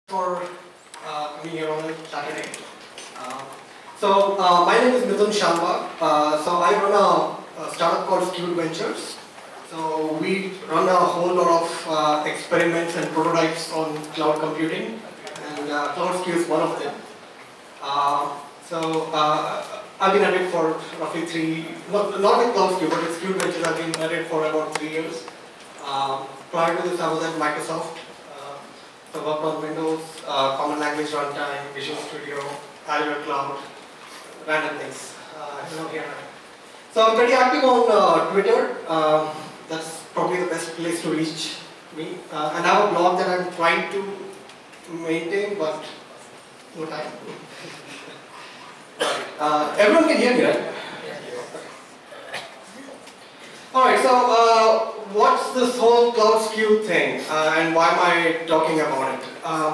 For coming here on a Saturday. Uh, my name is Mithun Sharma. I run a startup called Skewed Ventures. So we run a whole lot of experiments and prototypes on cloud computing, and CloudSkew is one of them. I've been at it for roughly not with CloudSkew, but with Skewed Ventures I've been at it for about 3 years. Prior to this I was at Microsoft. So worked on Windows, Common Language Runtime, Visual Studio, Azure Cloud, random things. So I'm pretty active on Twitter. That's probably the best place to reach me. And I have a blog that I'm trying to maintain, but no time. Everyone can hear me, right? Alright, so what's this whole CloudSkew thing and why am I talking about it?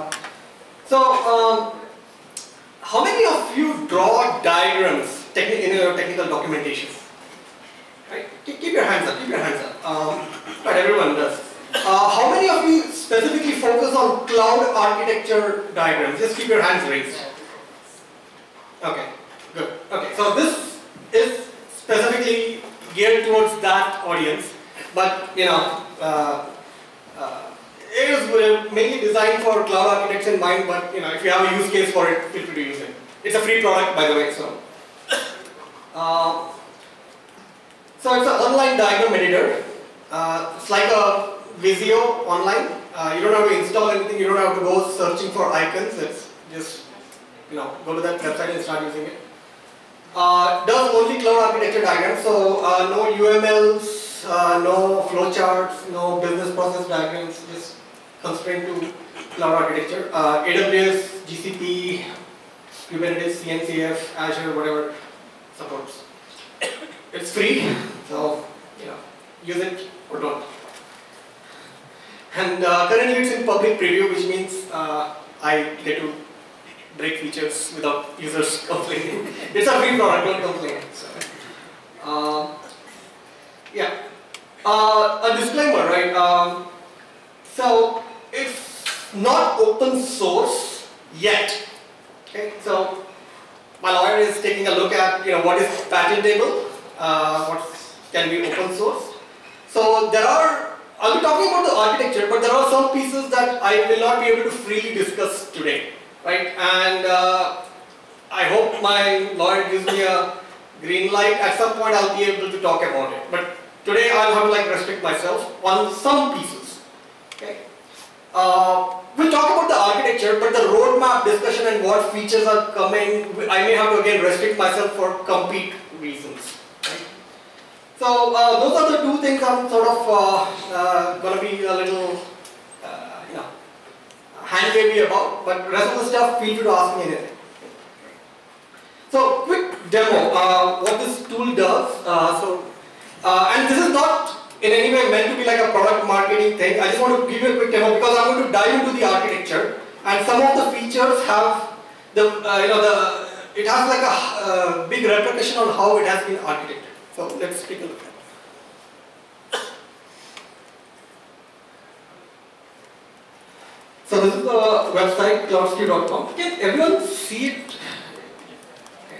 How many of you draw diagrams in your technical documentation? Right? Keep your hands up, keep your hands up. Right, everyone does. How many of you specifically focus on cloud architecture diagrams? Just keep your hands raised. Okay, good. Okay, so this is specifically geared towards that audience, but it is mainly designed for cloud architecture in mind. But if you have a use case for it, feel free to use it. It's a free product, by the way. So it's an online diagram editor. It's like a Visio online. You don't have to install anything. You don't have to go searching for icons. It's just go to that website and start using it. Does only cloud architecture diagrams, so no UMLs, no flowcharts, no business process diagrams, just constrained to cloud architecture. AWS, GCP, Kubernetes, CNCF, Azure, whatever supports. It's free, so use it or don't. And currently it's in public preview, which means I get to break features without users complaining. It's a free product, don't complain. So, a disclaimer, right? So it's not open source yet. Okay, so my lawyer is taking a look at what is patentable, what can be open source. So I'll be talking about the architecture, but there are some pieces that I will not be able to freely discuss today. Right, and I hope my lawyer gives me a green light. At some point I'll be able to talk about it. But today I'll have to restrict myself on some pieces. Okay. We'll talk about the architecture, but the roadmap discussion and what features are coming, I may have to again restrict myself for compete reasons. Right? So those are the two things I'm sort of going to be a little hand-wavy about, but rest of the stuff, feel free to ask me anything. So, quick demo, what this tool does. And this is not in any way meant to be like a product marketing thing. I just want to give you a quick demo because I'm going to dive into the architecture, and some of the features have it has like a big repercussion on how it has been architected. So let's take a look at it. So this is the website cloudskew.com. Can everyone see it? Okay.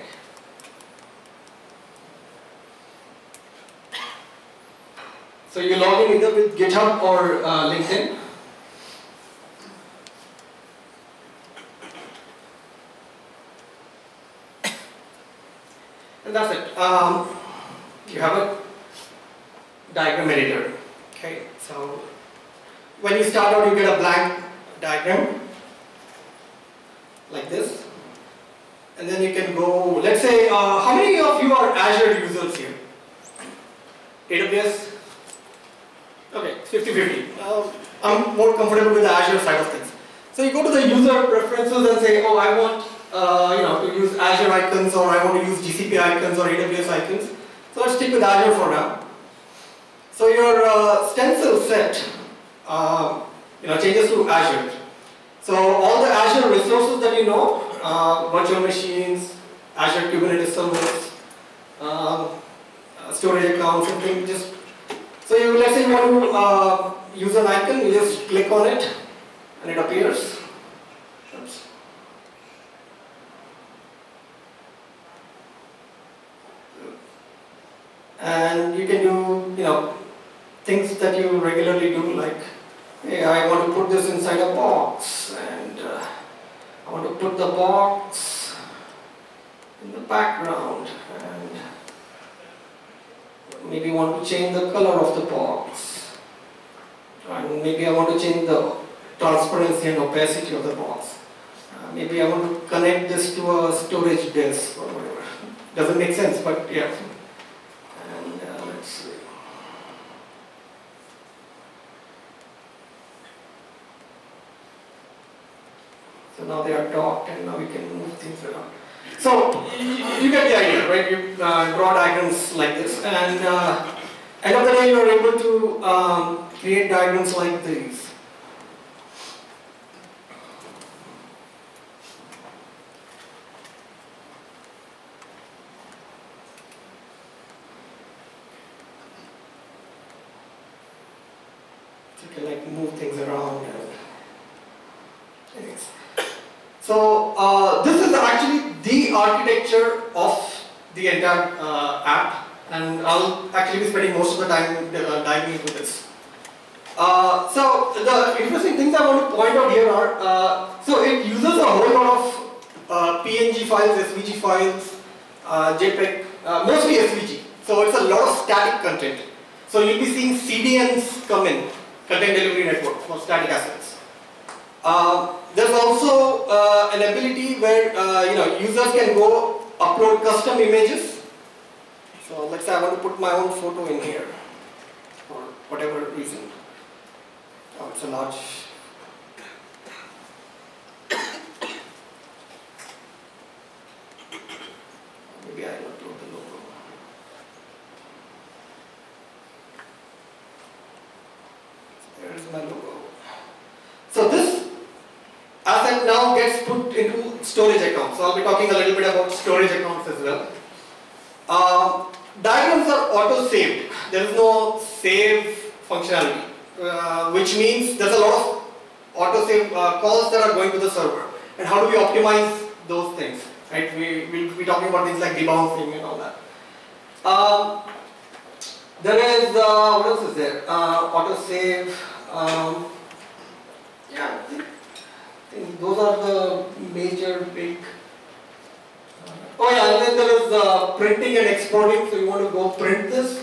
So you log in either with GitHub or LinkedIn. And that's it. You have a diagram editor. Okay. So when you start out, you get a blank diagram like this, and then you can go, let's say, how many of you are Azure users here? AWS? Okay, 50-50. I'm more comfortable with the Azure side of things. So you go to the user preferences and say, oh, I want to use Azure icons, or I want to use GCP icons or AWS icons. So let's stick with Azure for now. So your stencil set changes to Azure. So all the Azure resources that you know, virtual machines, Azure Kubernetes servers, storage accounts, something. So let's say you want to use an icon, you just click on it, and it appears. and you can do, things that you regularly do, like, hey, I want to put this inside a box, and I want to put the box in the background, and maybe want to change the color of the box, and maybe I want to change the transparency and opacity of the box. Maybe I want to connect this to a storage disk or whatever. Doesn't make sense, but yeah. And let's see. So now they are docked, and now we can move things around. So you get the idea, right? You draw diagrams like this, and end of the day you are able to create diagrams like these. You can like move things around. Anyways. So this is actually the architecture of the entire app, and I'll actually be spending most of the time diving into this. So the interesting things I want to point out here are, so it uses a whole lot of PNG files, SVG files, JPEG, mostly SVG. So it's a lot of static content. So you'll be seeing CDNs come in, Content Delivery Network, for static assets. There's also an ability where users can go upload custom images. So let's say I want to put my own photo in here for whatever reason. Oh, it's a large. Maybe I'll upload the logo. There's my logo. So this asset now gets put into storage accounts. So I'll be talking a little bit about storage accounts as well. Diagrams are auto-saved. There is no save functionality, which means there's a lot of auto-save calls that are going to the server. And how do we optimize those things? Right? We'll be talking about things like debouncing and all that. There is, what else is there? Auto-save. Yeah, I think those are the major big. Oh yeah, and then there is printing and exporting. So you want to go print this.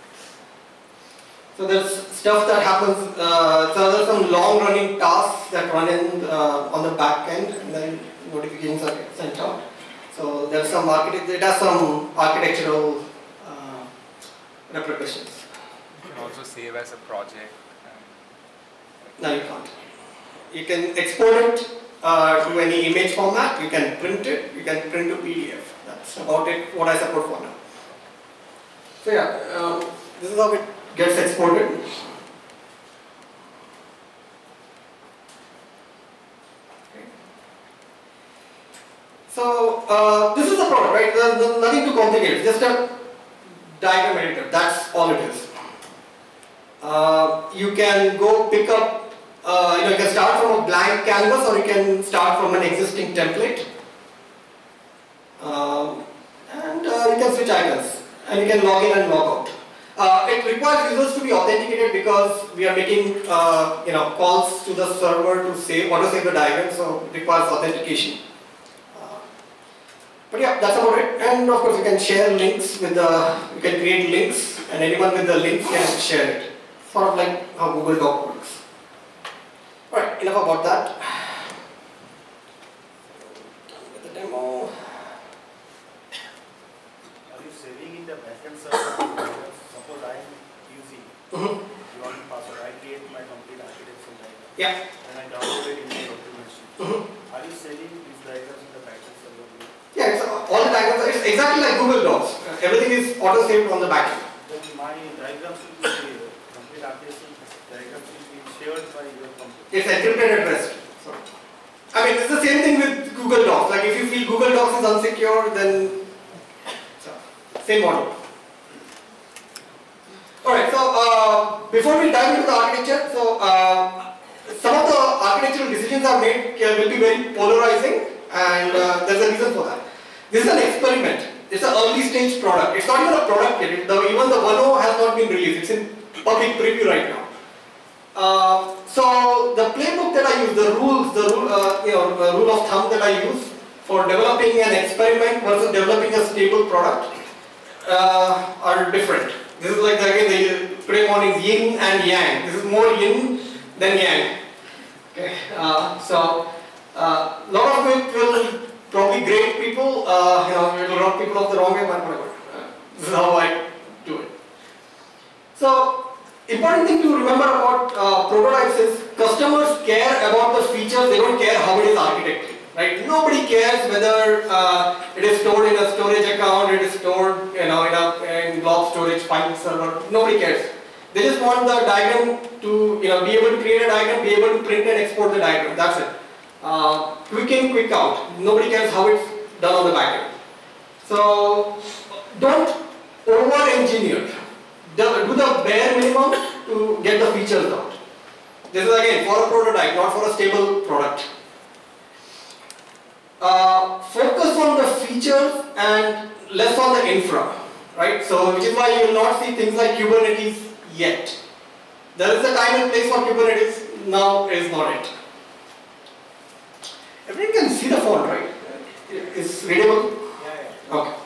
So there's stuff that happens. So there's some long-running tasks that run in on the back end, and then notifications are sent out. So there's some it has some architectural repercussions. You can also save as a project. No, you can't. You can export it to any image format. You can print it. You can print to PDF. That's about it. What I support for now. So yeah, this is how it gets exported. Okay. So this is the product, right? There's nothing too complicated. Just a diagram editor. That's all it is. You can go pick up. You can start from a blank canvas, or you can start from an existing template. And you can switch icons, and you can log in and log out. It requires users to be authenticated because we are making calls to the server to auto-save the diagram, so it requires authentication. But yeah, that's about it. And of course, you can share links with you can create links, and anyone with the link can share it. Sort of like how Google Doc works. Alright, enough about that. Done with the demo. Are you saving in the backend server? Suppose I am using you want to password. I create my complete architecture diagram. Yeah. And I download it in my local machine. Are you saving these diagrams in the backend server? Yeah, it's all the diagrams. It's exactly like Google Docs. Everything is auto-saved on the backend. Then my diagrams will be saved. Complete architecture diagrams will be shared by your company. It's encrypted at rest. So, I mean, it's the same thing with Google Docs. Like if you feel Google Docs is unsecure, then same model. Alright, so before we dive into the architecture, so some of the architectural decisions are made will be very polarizing, and there's a reason for that. This is an experiment. It's an early stage product. It's not even a product yet. Even the 1.0 has not been released. It's in public preview right now. So the playbook that I use, the rule of thumb that I use for developing an experiment versus developing a stable product are different. This is like again today morning's yin and yang. This is more yin than yang. Okay. So a lot of it will probably grade people. It will rub people off the wrong way, but whatever. This is how I do it. So important thing to remember about prototypes is customers care about the features. They don't care how it is architected. Right? Nobody cares whether it is stored in a storage account, it is stored in blob storage, file server. Nobody cares. They just want the diagram to be able to create a diagram, be able to print and export the diagram. That's it. Quick in, quick out. Nobody cares how it's done on the back end. So don't over-engineer. Do the bare minimum to get the features out. This is again for a prototype, not for a stable product. Focus on the features and less on the infra, right? So which is why you will not see things like Kubernetes yet. There is a time and place for Kubernetes, now is not it. Everyone can see the font, right? It's readable? Yeah. Okay.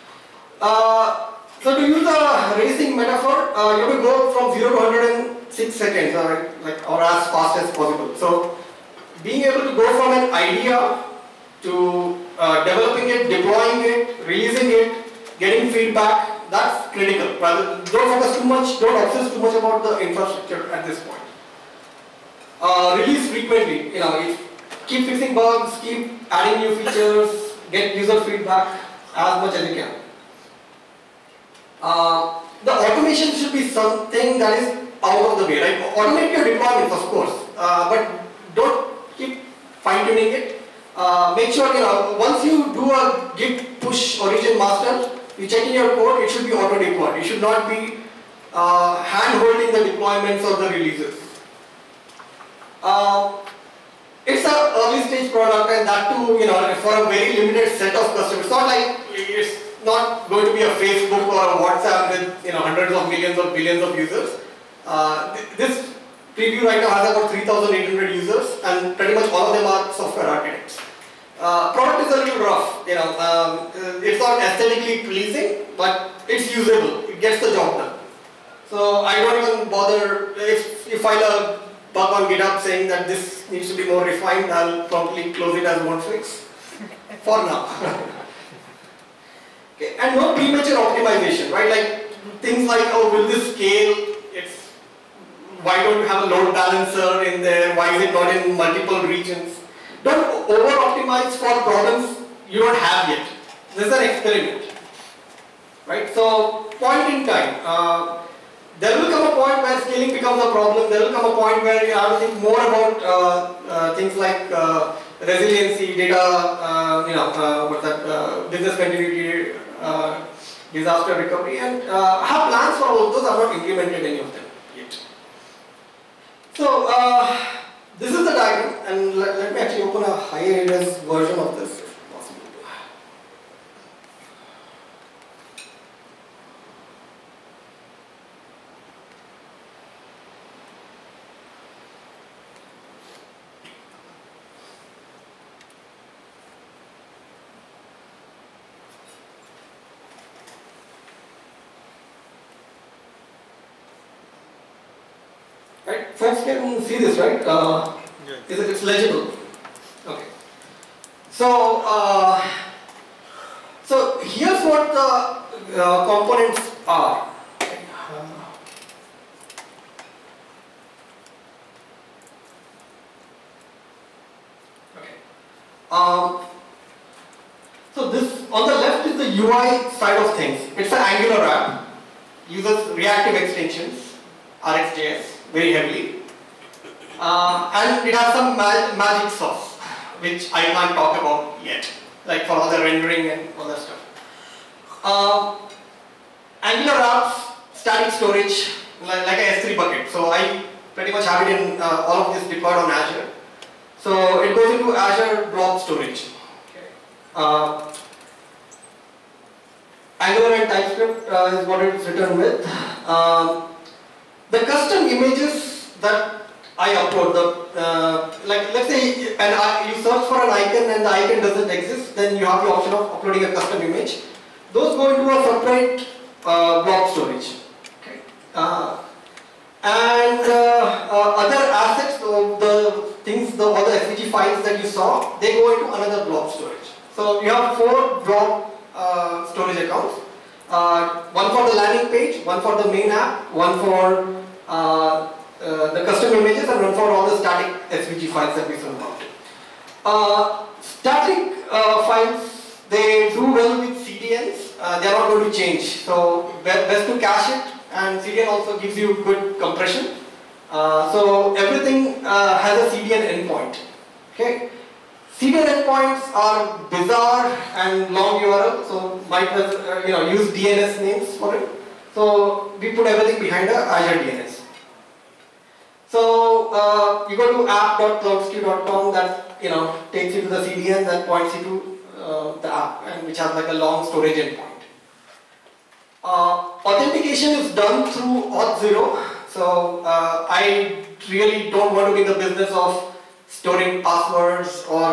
So to use a racing metaphor, you have to go from 0 to 100 in 6 seconds, or as fast as possible. So being able to go from an idea to developing it, deploying it, releasing it, getting feedback, that's critical. Don't focus too much, don't obsess too much about the infrastructure at this point. Release frequently, keep fixing bugs, keep adding new features, get user feedback as much as you can. The automation should be something that is out of the way, right? Automate your deployments, of course, but don't keep fine-tuning it. Make sure, once you do a git push origin master, you check in your code, it should be auto-deployed. You should not be hand-holding the deployments or the releases. It's an early stage product, and that too, for a very limited set of customers. It's not like it's not going to be a Facebook or a WhatsApp with hundreds of millions or billions of users. This preview right now has about 3,800 users, and pretty much all of them are software architects. Product is a little rough, it's not aesthetically pleasing, but it's usable, it gets the job done. So I don't even bother, if you file a bug on GitHub saying that this needs to be more refined, I'll promptly close it as one fix, for now. Okay. And no premature optimization, right? Like things like, oh, will this scale? Why don't you have a load balancer in there? Why is it not in multiple regions? Don't over-optimize for problems you don't have yet. This is an experiment, right? So, point in time. There will come a point where scaling becomes a problem. There will come a point where you have to think more about things like resiliency, data, business continuity, disaster recovery, and have plans for all those. I have not implemented any of them yet. So this is the diagram, and let me actually open a higher res version of this if possible. Right, folks can see this, right? It's legible. Okay. So, so here's what the components are. Okay. So this on the left is the UI side of things. It's an Angular app. Uses reactive extensions, RxJS, very heavily. And it has some magic sauce, which I can't talk about yet, like for all the rendering and all that stuff. Angular apps, static storage, like a S3 bucket. So I pretty much have it in all of this deployed on Azure. So it goes into Azure Blob Storage. Okay. Angular and TypeScript is what it's written with. The custom images that I upload, like let's say you search for an icon and the icon doesn't exist, then you have the option of uploading a custom image. Those go into a separate blob storage. Okay. And other assets, so the things, all the SVG files that you saw, they go into another blob storage. So you have 4 blob storage accounts. One for the landing page, one for the main app, one for the custom images, and one for all the static SVG files that we saw. Static files, they do well with CDNs. They are not going to change. So best to cache it, and CDN also gives you good compression. So everything has a CDN endpoint. Okay. CDN endpoints are bizarre and long URL, so might use DNS names for it. So we put everything behind a Azure DNS. So you go to app.cloudstew.com, that takes you to the CDN that points you to the app, and which has like a long storage endpoint. Authentication is done through Auth0. So I really don't want to be in the business of storing passwords or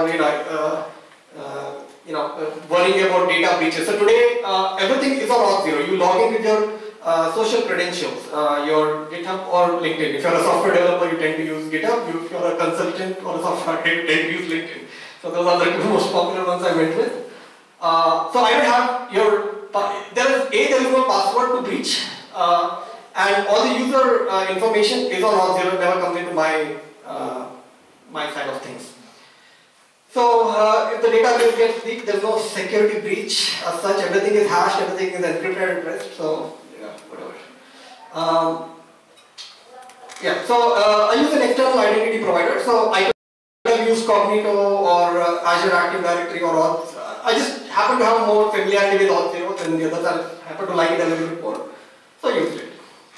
worrying about data breaches. So today everything is on Auth0. You log in with your social credentials, your GitHub or LinkedIn. If you're a software developer, you tend to use GitHub. If you're a consultant or a software, you tend to use LinkedIn. So those are the 2 most popular ones I went with. So I don't have your. There is no password to breach, and all the user information is on Auth0. Never comes into my my side of things. So if the database gets leaked, there's no security breach as such. Everything is hashed, everything is encrypted at rest. So yeah, whatever. So I use an external identity provider. So I have used Cognito or Azure Active Directory or Auth. I just happen to have more familiarity with Auth0 than the others. I happen to like it a little bit more, so I used it.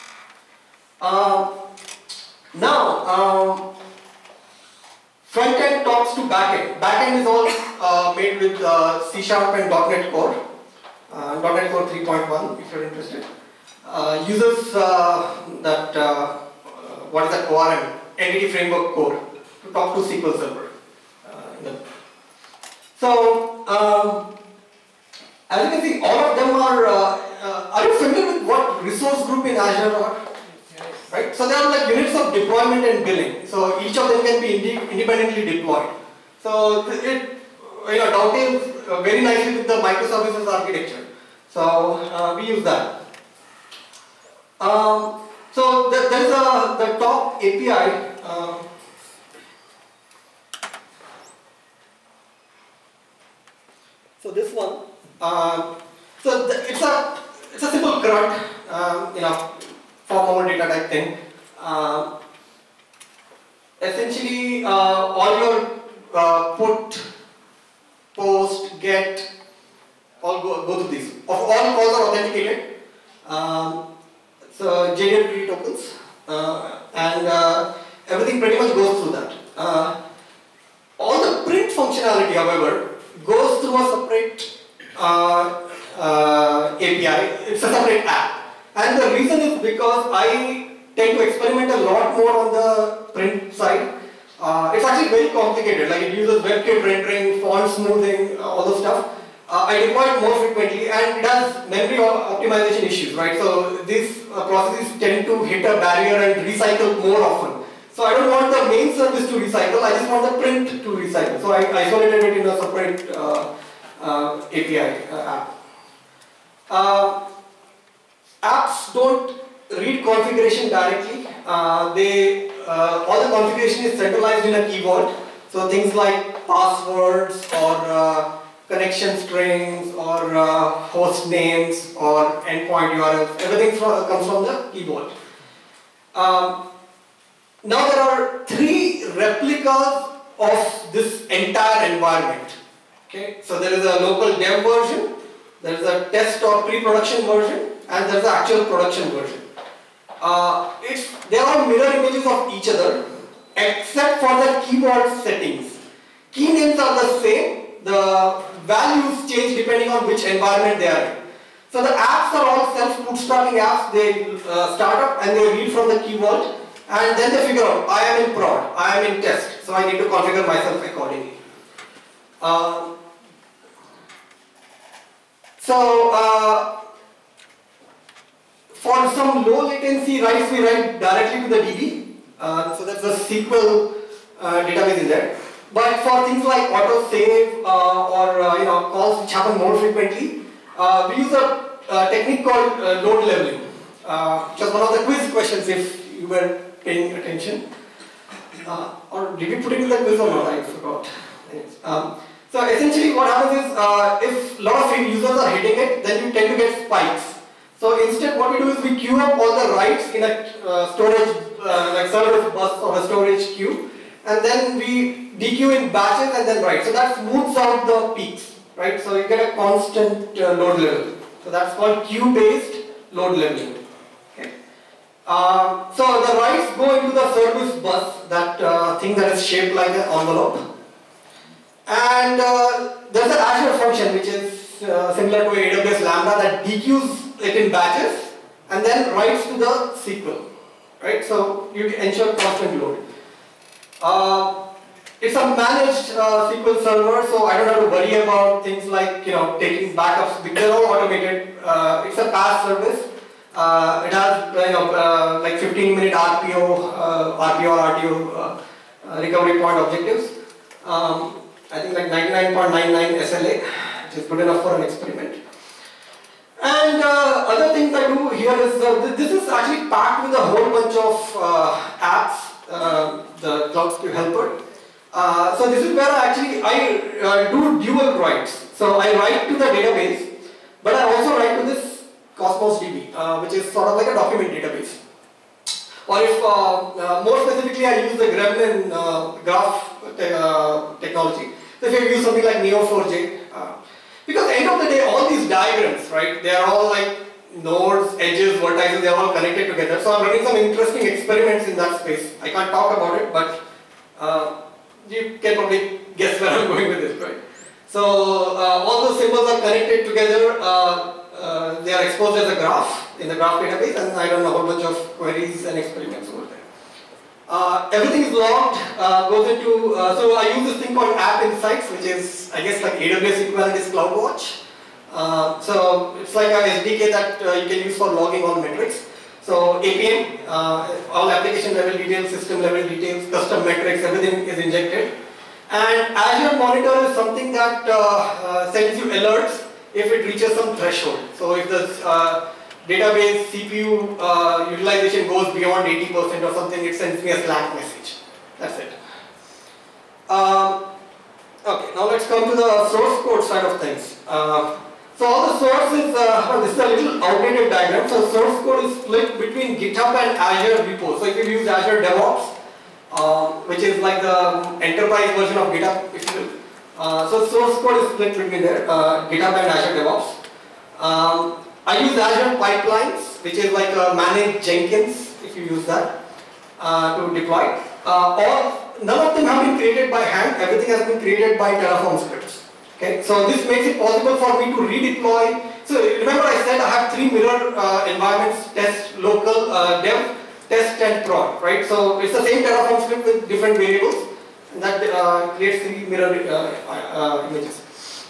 Now. Front end talks to back end. Back end is all made with C# and .NET Core, .NET Core 3.1 if you're interested. Uses what is that ORM, Entity Framework Core, to talk to SQL Server. So, as you can see, all of them are you familiar with what resource group in Azure are? Right? So there are like units of deployment and billing. So each of them can be independently deployed. So it dovetails very nicely with the microservices architecture. So we use that. So there is the top API. So this one. It's a simple CRUD. Form over data type thing. Essentially, all your put, post, get, all go to these. All calls are authenticated. So JWT tokens, and everything pretty much goes through that. All the print functionality, however, goes through a separate API. It's a separate app. And the reason is because I tend to experiment a lot more on the print side. It's actually very complicated, like it uses WebKit rendering, font smoothing, all those stuff. I deploy it more frequently, and it has memory optimization issues, right? So these processes tend to hit a barrier and recycle more often. So I don't want the main service to recycle, I just want the print to recycle. So I isolated it in a separate API app. Apps don't read configuration directly. All the configuration is centralized in a key vault. So things like passwords or connection strings or host names or endpoint URLs, everything comes from the key vault. Now there are 3 replicas of this entire environment. Okay, so there is a local dev version, there is a test or pre-production version, and there is the actual production version. They are mirror images of each other, except for the key vault settings. Key names are the same, the values change depending on which environment they are in. So the apps are all self-bootstrapping apps. They start up and they read from the key vault, and then they figure out, I am in prod, I am in test, so I need to configure myself accordingly. For some low latency writes, we write directly to the DB. So that's the SQL database in there. But for things like autosave or calls which happen more frequently, we use a technique called load leveling, which was one of the quiz questions if you were paying attention. Or did we put it in the quiz or not? I forgot. So essentially what happens is, if a lot of users are hitting it, then you tend to get spikes. So instead what we do is we queue up all the writes in a storage, like server bus or a storage queue, and then we dequeue in batches and then write. So that smooths out the peaks, right? So you get a constant load level. So that's called queue-based load leveling. Okay. So the writes go into the service bus, that thing that is shaped like an envelope. And there's an Azure function which is similar to AWS Lambda that dequeues it in batches and then writes to the SQL, right? So you ensure constant load. It's a managed SQL server, so I don't have to worry about things like taking backups. They're all automated. It's a PaaS service. It has like 15-minute RTO recovery point objectives. I think like 99.99 SLA, which is good enough for an experiment. And other things I do here is, this is actually packed with a whole bunch of apps, the CloudSquid helper. So this is where I do dual writes. So I write to the database, but I also write to this Cosmos DB, which is sort of like a document database. Or if more specifically, I use the Gremlin graph technology. So if you use something like Neo4j, because at the end of the day, all these diagrams, right, they are all like nodes, edges, vertices, they are all connected together. So I'm running some interesting experiments in that space. I can't talk about it, but you can probably guess where I'm going with this, right? So all those symbols are connected together. They are exposed as a graph in the graph database, and I run a whole bunch of queries and experiments over there. Everything is logged, goes into, so I use this thing called App Insights, which is, I guess, like AWS equivalent is CloudWatch. So it's like a SDK that you can use for logging all metrics. So APM, all application level details, system level details, custom metrics, everything is injected. And Azure Monitor is something that sends you alerts if it reaches some threshold. So if the database CPU utilization goes beyond 80% or something, it sends me a Slack message. That's it. Okay, now let's come to the source code side of things. So all the sources, this is a little outdated diagram. So source code is split between GitHub and Azure repos. So if you use Azure DevOps, which is like the enterprise version of GitHub, if you will. So source code is split between there, GitHub and Azure DevOps. I use Azure Pipelines, which is like a managed Jenkins, if you use that, to deploy. None of them have been created by hand, everything has been created by Terraform scripts. Okay, so this makes it possible for me to redeploy. So remember I said I have 3 mirror environments, test, local, dev, test and prod, right? So it's the same Terraform script with different variables, and that creates 3 mirror images.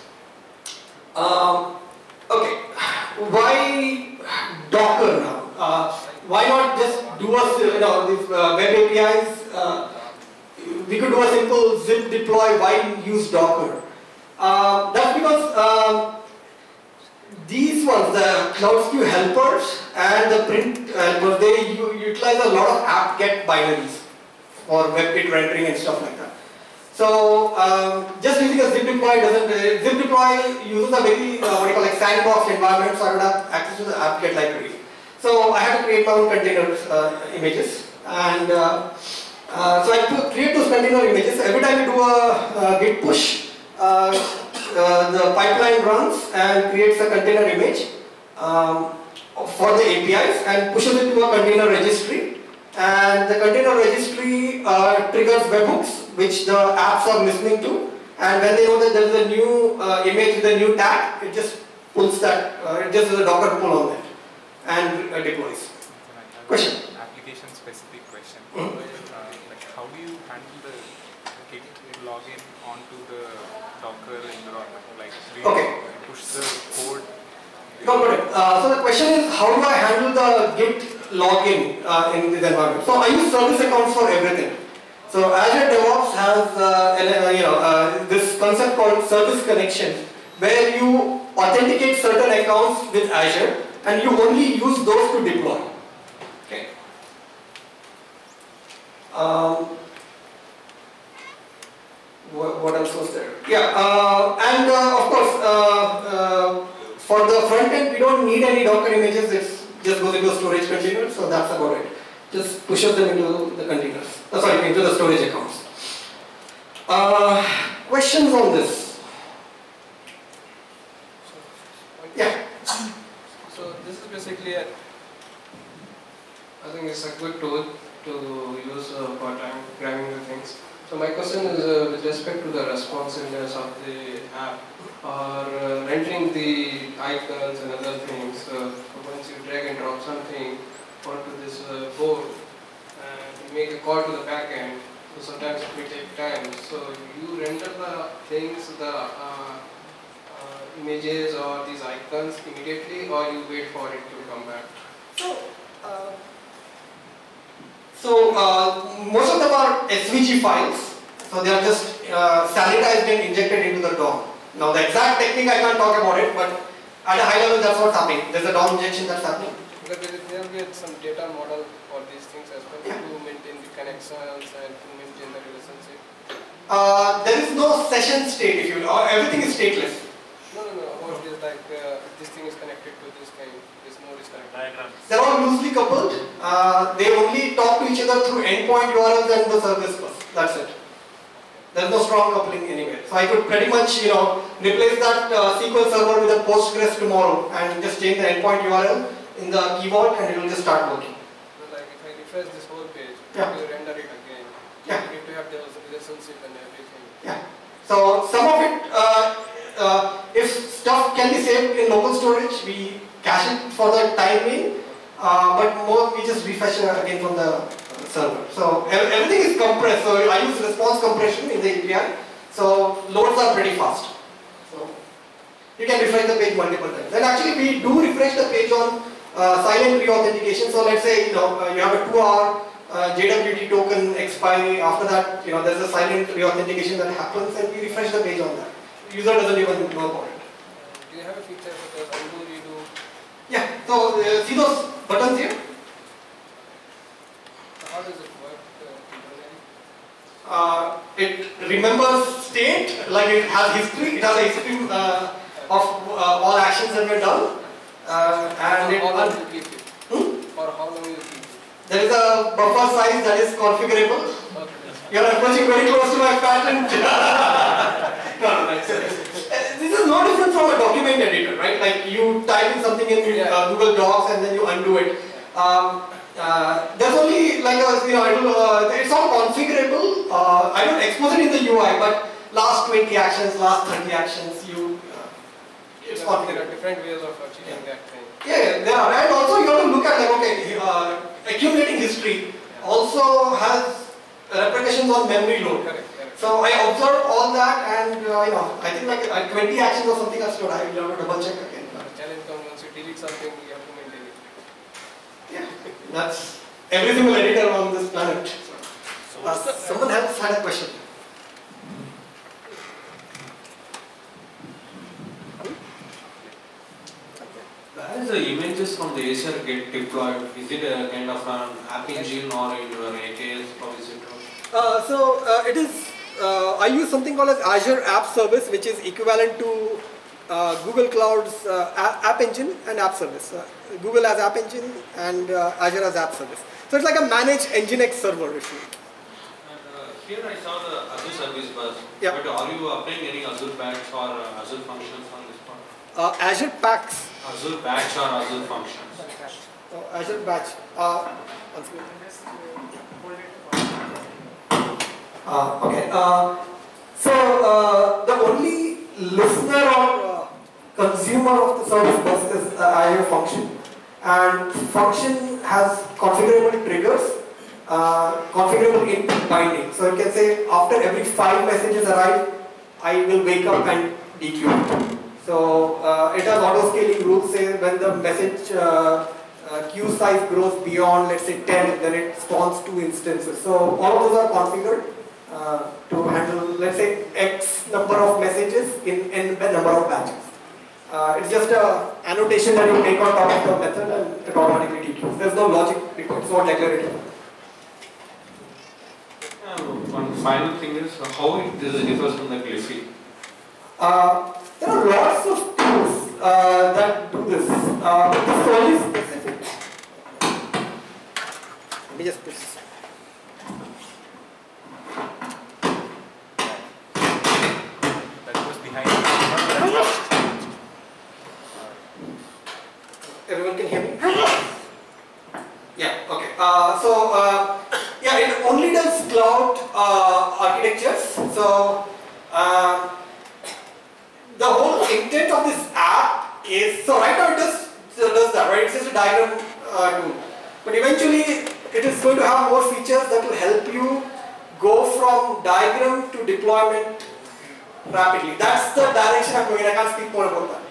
Okay, why Docker now? Why not just do these web APIs? We could do a simple zip deploy. Why use Docker? That's because these ones, the CloudSquid helpers and the print helpers, they utilize a lot of apt-get binaries for WebKit rendering and stuff like that. So just using a zip deploy doesn't. Zip deploy uses a very sandbox environment, so I don't have access to the apt-get library. So I had to create my own container images, and so I create those container images. Every time you do a git push, the pipeline runs and creates a container image for the APIs and pushes it to a container registry. And the container registry triggers webhooks, which the apps are listening to. And when they know that there is a new image with a new tag, it just pulls that, it just does a Docker pull on that and deploys. Question? Application specific question. Mm-hmm. Like how do you handle the Git login onto the Docker environment? Like do you push the code? Got it. So the question is, how do I handle the Git login in this environment? So I use service accounts for everything. So Azure DevOps has this concept called service connection, where you authenticate certain accounts with Azure and you only use those to deploy. Okay. What else was there? Yeah, and of course, for the front end, we don't need any Docker images. It just goes into a storage container, so that's about it. Just pushes them into the containers. Into the storage accounts. Questions on this? Yeah. So this is basically I think it's a good tool to use for grabbing the things. So my question is with respect to the responsiveness of the app or rendering the icons and other things. Once you drag and drop something onto this board and you make a call to the backend, so sometimes it may take time. So you render the things, the images or these icons immediately, or you wait for it to come back? So most of them are SVG files, so they are just sanitized and injected into the DOM. Now the exact technique I can't talk about it, but at a high level that's what's happening. There's a DOM injection that's happening. Because there will be some data model for these things as well, Yeah. to maintain the connections and to maintain the relationship. There is no session state, if you will, or everything is stateless. No. What is like this thing is connected to this thing, this node is connected. Diagrams. They're all loosely coupled. They only talk to each other through endpoint URLs and the service bus. That's it. There's no strong coupling anywhere. So I could pretty much, replace that SQL server with a Postgres tomorrow and just change the endpoint URL in the Key Vault and it will just start working. So like if I refresh this whole page, Yeah. you render it again. Yeah. You need to have the relationship and everything. Yeah. So some of it, if stuff can be saved in local storage, we cache it for the time being, but more we just refresh it again from the server. So everything is compressed. So I use response compression in the API. So loads are pretty fast. So you can refresh the page multiple times. And actually we do refresh the page on silent re-authentication. So let's say you have a 2-hour JWT token expiry. After that, there's a silent re-authentication that happens, and we refresh the page on that. The user doesn't even know about it. Do you have a feature such as undo, redo? Yeah. So see those buttons here? How does it work internally? It remembers state, like it has history. It has a history of all actions that were done, and How long you keep it? Or how long you keep it? there is a buffer size that is configurable. Okay. You are approaching very close to my patent. No, this is no different from a document editor, right? Like you type in something in Google Docs and then you undo it. There's only like it's all configurable. I don't expose it in the UI, but last 20 actions, last 30 actions, it's There configurable. are different ways of achieving that thing. Yeah, there are. And also you have to look at accumulating history also has repercussions on memory load. Correct. So I observed all that, and I think like 20 actions or something are stored. I will have to double check again. The challenge comes once you delete something, you have to maintain it. Yeah, that's every single editor on this planet. Someone else had a question. Where is the images from the Azure get deployed? Is it a kind of an app engine or in your AKS? How is it? It is. I use something called as Azure App Service, which is equivalent to Google Cloud's App Engine and App Service. Google has App Engine and Azure has App Service. So it's like a managed Nginx server, if you. Here I saw the Azure Service Bus. Yeah. But are you applying any Azure Batch or Azure Functions on this part? Azure Packs. Azure Batch or Azure Functions? Azure Batch. Okay. So the only listener or consumer of the service bus is IIO function, and function has configurable triggers, configurable input binding. So you can say after every 5 messages arrive, I will wake up and dequeue. So it has auto scaling rules. Say when the message queue size grows beyond, let's say 10, then it spawns 2 instances. So all of those are configured to handle, let's say, X number of messages in N number of batches. It's just an annotation that you take on top of the method and it automatically dequeues. There's no logic, it's not declarative. One final thing is how it differs from the Glyphy. There are lots of tools that do this. This is only specific. Let me just put this. That was behind. Everyone can hear me? Yeah, okay. Yeah, it only does cloud architectures. So, the whole intent of this app is, so right now it does that, right? It's just a diagram tool. But eventually, it is going to have more features that will help you go from diagram to deployment rapidly. That's the direction I'm going in. I can't speak more about that.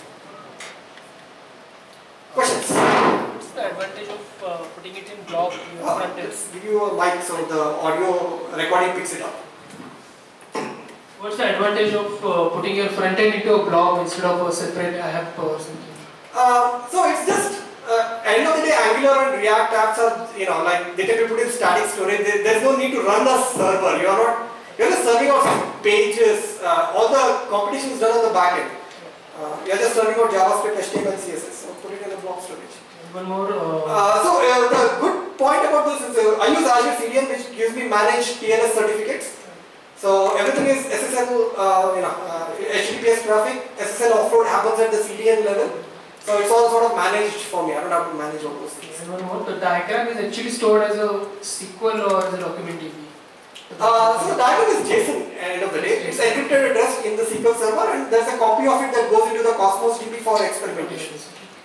Questions? What's the advantage of putting it in block in front end? Let's give you a mic so the audio recording picks it up. What's the advantage of putting your front end into a block instead of a separate app or something? So it's just, end of the day, Angular and React apps are, like they can be put in static storage. There's no need to run a server. You're just serving out pages. All the competition is done on the back end. You're just serving out JavaScript, HTML, CSS. So put it in a block storage. One more. The good point about this is I use Azure CDN, which gives me managed TLS certificates. So everything is SSL, HTTPS traffic, SSL offload happens at the CDN level. So it's all sort of managed for me. I don't have to manage all those things. And one more, the diagram is actually stored as a SQL or as a document DB? So the diagram is JSON at the end of the day. It's encrypted addressed in the SQL server and there's a copy of it that goes into the Cosmos DB for experimentation.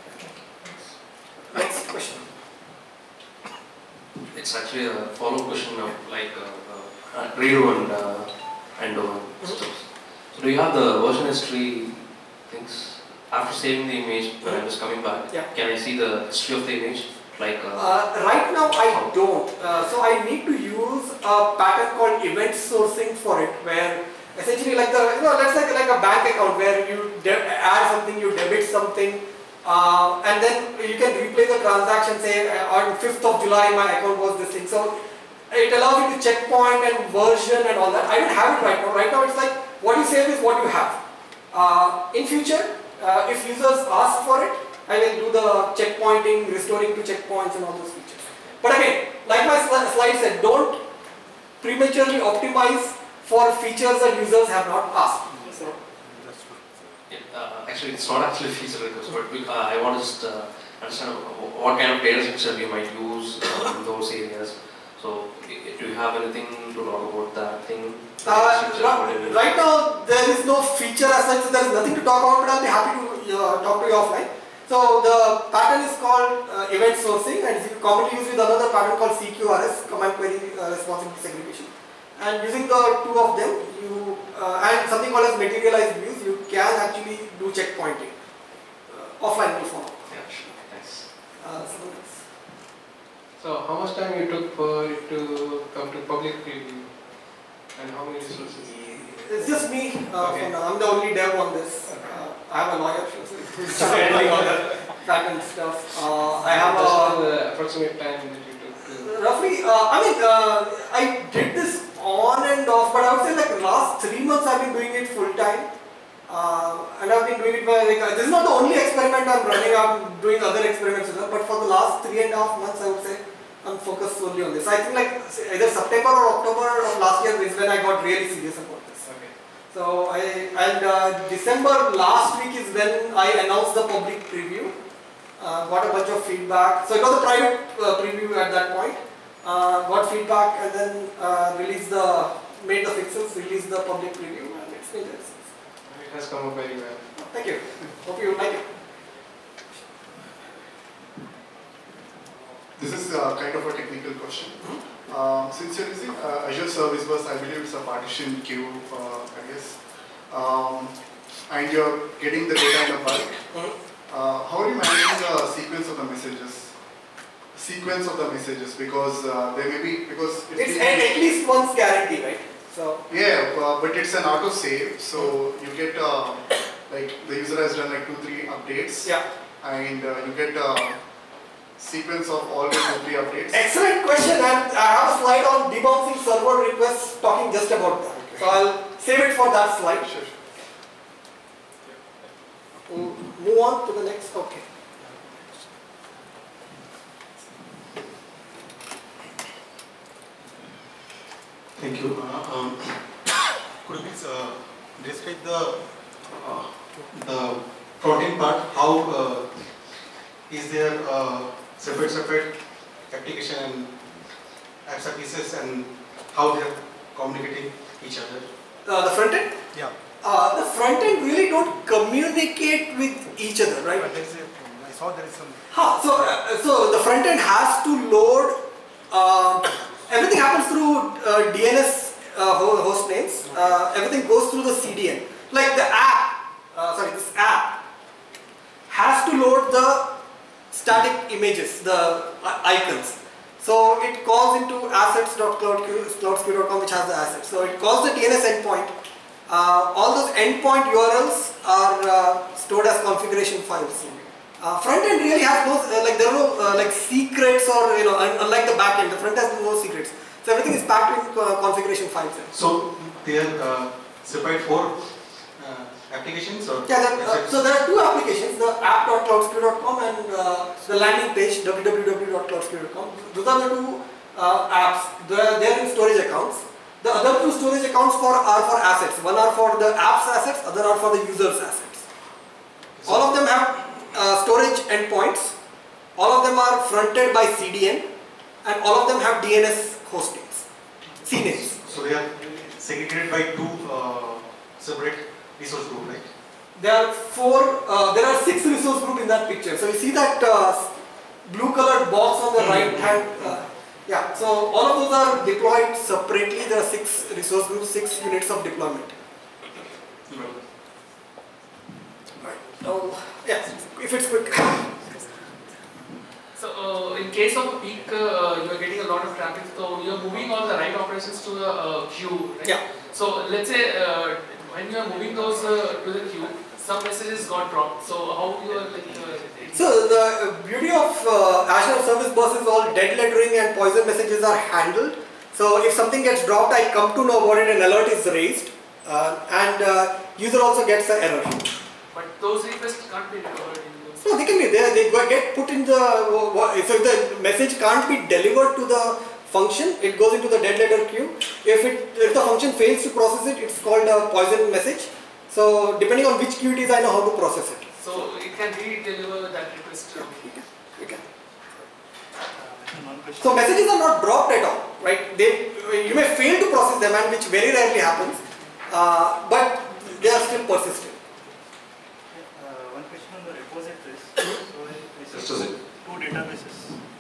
Next question. It's actually a follow-up question of like redo and stuff. So do you have the version history things? After saving the image, when I'm just coming back, can I see the history of the image? Like right now I don't. So I need to use a pattern called event sourcing for it, where essentially like let's say like a bank account where you add something, you debit something, and then you can replay the transaction. Say on 5th of July my account was this thing. So it allows you to checkpoint and version and all that. I don't have it right now. Right now it's like what you save is what you have. In future, if users ask for it, I will do the checkpointing, restoring to checkpoints and all those features. But again, like my slide said, don't prematurely optimize for features that users have not asked. So, actually, it's not actually feature request, but I want to just understand what kind of data structure we might use in those areas. So, do you have anything to talk about that thing? Right now, there is no feature as such, so there is nothing to talk about, but I'll be happy to talk to you offline. So the pattern is called event sourcing and it's commonly used with another pattern called CQRS, command query responsive segregation. And using the two of them, and something called as materialized views, you can actually do checkpointing. Offline will follow. Yeah, sure. Thanks. So how much time you took for it to come to public preview? And how many resources? It's just me for now. I'm the only dev on this. I have a lawyer, so handling all the patent stuff. I have the approximate time that you took to... Roughly, I did this on and off, but I would say like the last 3 months I've been doing it full time. And I've been doing it by this is not the only experiment I'm running, I'm doing other experiments as well, but for the last 3.5 months I would say I'm focused solely on this. I think like either September or October of last year is when I got really serious about this. Okay. So December last week is when I announced the public preview. Got a bunch of feedback. So it was a private preview at that point. Got feedback and then made the fixes, released the public preview, and it's been there since. It has come up very well. Thank you. Hope you like it. This is kind of a technical question. Since you're using Azure Service Bus, I believe it's a partition queue, I guess, and you're getting the data in a bulk. How are you managing the sequence of the messages? Because there may be, because it's at least once guarantee, right? So yeah, but it's an auto save, so you get like the user has done like 2-3 updates, yeah, and you get sequence of all the 2-3 updates. Excellent question, and I have a slide on debouncing server requests talking just about that. Okay. So I'll save it for that slide. Sure. Move on to the next. Okay. Thank you. Could you please describe the front-end part? How is there separate application and app services, and how they are communicating each other? The front end? Yeah. The front end really don't communicate with each other, right? But I saw there is some. So the front end has to load. Everything happens through DNS host names. Everything goes through the CDN. Like the app, this app has to load the static images, the icons. So it calls into assets.cloudsquare.com, which has the assets. So it calls the DNS endpoint. All those endpoint URLs are stored as configuration files. Front end really has no there are no like secrets, or unlike the back end, the front end has no secrets. So everything is packed in configuration files. So they are separate for applications, or yeah. So there are two applications: the app.cloudsquare.com and the landing page www.cloudsquare.com. Those are the two apps. They are in storage accounts. The other two storage accounts are for assets. One are for the app's assets, other are for the user's assets. All of them have storage endpoints. All of them are fronted by CDN, and all of them have DNS hostings, CNAMEs. So they are segregated by two separate resource groups, right? There are there are 6 resource groups in that picture. So you see that blue colored box on the right hand. Yeah. So all of those are deployed separately. There are 6 resource groups, 6 units of deployment. Right. So yeah, if it's quick. So in case of a peak, you are getting a lot of traffic, so you are moving all the write operations to the queue, right? Yeah. So let's say when you are moving those to the queue, some messages got dropped. So how you are like? So the beauty of Azure Service Bus is all dead lettering and poison messages are handled. So if something gets dropped, I come to know about it, an alert is raised, and user also gets an error. But those requests can't be recovered in those. No, they can be there. They get put in the. So if the message can't be delivered to the function, it goes into the dead letter queue. If the function fails to process it, it's called a poison message. So depending on which queue it is, I know how to process it. So it can re-deliver that request. You can. So messages are not dropped at all, right? You may fail to process them, and which very rarely happens, but they are still persistent. One question on the repositories. So two databases.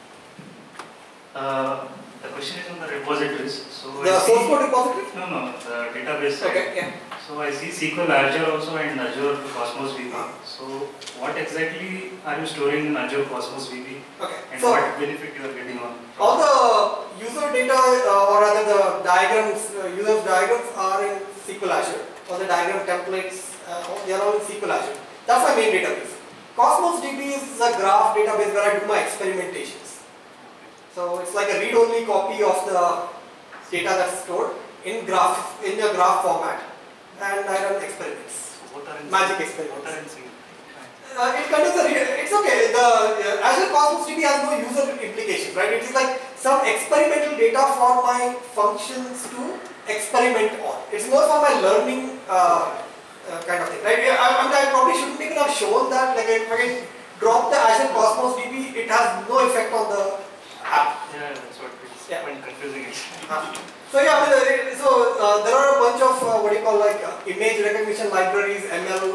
The question is on the repositories. So The source code repository? No, the database side. Okay, yeah. So I see SQL Azure also and Azure Cosmos DB. So what exactly are you storing in Azure Cosmos DB? Okay. And So what benefit you are getting on? all the user data, or rather the diagrams, user diagrams are in SQL Azure. All the diagram templates, they are all in SQL Azure. That's my main database. Cosmos DB is a graph database where I do my experimentations. So it's like a read-only copy of the data that's stored in a graph format, and I run experiments. Both are in Magic experiments. Both are in sync. It contains it's okay. The Azure Cosmos DB has no user implications, right? It is like some experimental data for my functions to experiment on. It's more for my learning kind of thing, right? I probably shouldn't even have shown that. Like if I can drop the Azure Cosmos DB, it has no effect on the app. Yeah, that's what it's Yeah. quite confusing. So yeah, there are a bunch of what you call like image recognition libraries, ML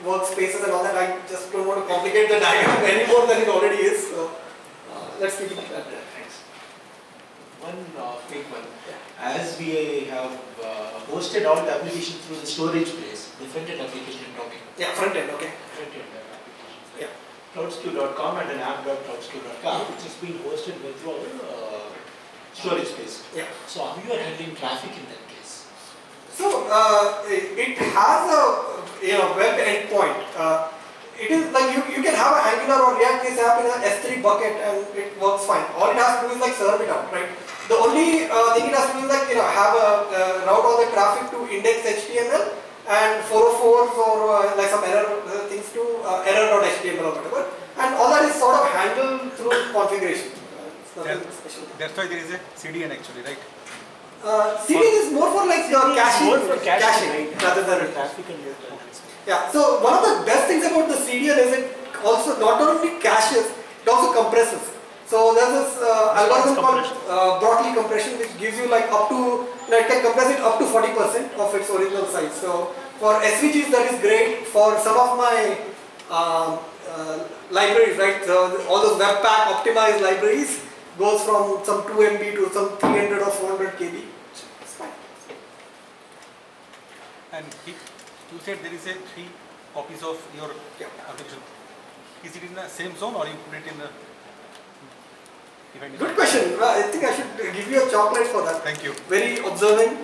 workspaces and all that. I just don't want to complicate the diagram any more than it already is. So let's keep it at that. Thanks. One quick one. As we have hosted all the application through the storage place, the front-end application you're talking. Yeah, front-end, okay. Front-end applications. Yeah. Cloudskew.com and an app.cloudskew.com, which is being hosted with your storage space. Yeah. So how you are handling traffic in that case? So it has a web endpoint. It is like you can have an Angular or React-based app in an S3 bucket and it works fine. All it has to do is like serve it out, right? The only thing it has to do is like have a route all the traffic to index HTML and 404s or like some error things to error.html or whatever, and all that is sort of handled through configuration. It's nothing special. That's why there is a CDN actually, right? CDN is more for like caching, More for caching, right? rather than Traffic and your yeah. So one of the best things about the CDN is it also not only caches, it also compresses. So there's this algorithm called Brotli compression, which gives you like up to, it can compress it up to 40% of its original size. So for SVGs that is great. For some of my libraries, right, so all those Webpack optimized libraries goes from some 2 MB to some 300 or 400 KB. It's fine. And you said there is a 3 copies of your application. Is it in the same zone or you put it in the Good question. Well, I think I should give you a chocolate for that. Thank you. Very observant.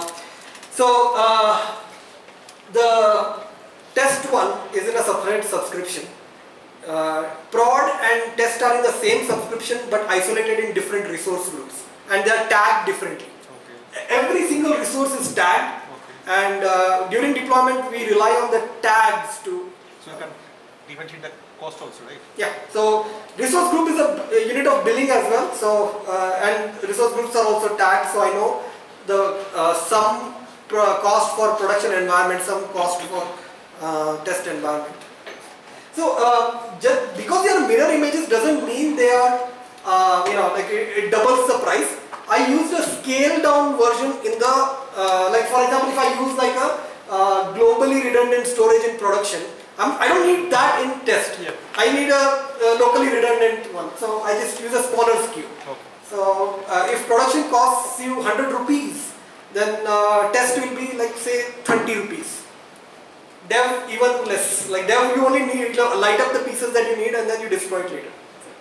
The test one is in a separate subscription. Prod and test are in the same subscription but isolated in different resource groups, and they are tagged differently. Okay. Every single resource is tagged, Okay. and during deployment we rely on the tags to. So you can differentiate the cost also, right? Yeah, so resource group is a unit of billing as well. So and resource groups are also tagged, so I know the some cost for production environment, some cost for test environment. So just because they are mirror images doesn't mean they are like it doubles the price. I used a scaled down version in the like for example if I use like a globally redundant storage in production. I don't need that in test. Yeah. I need a locally redundant one. So I just use a smaller SKU. Okay. So if production costs you 100 rupees, then test will be like say 20 rupees. Dev even less. Like dev you only need to light up the pieces that you need and then you destroy it later.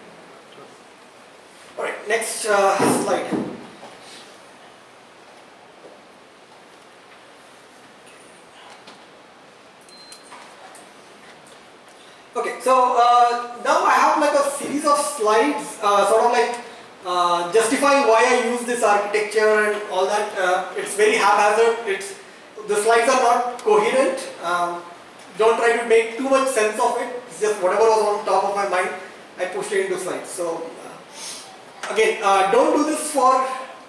Alright, next slide. Okay, so now I have like a series of slides, sort of like justifying why I use this architecture and all that. It's very haphazard. The slides are not coherent. Don't try to make too much sense of it. It's just whatever was on top of my mind, I pushed it into slides. So again, don't do this for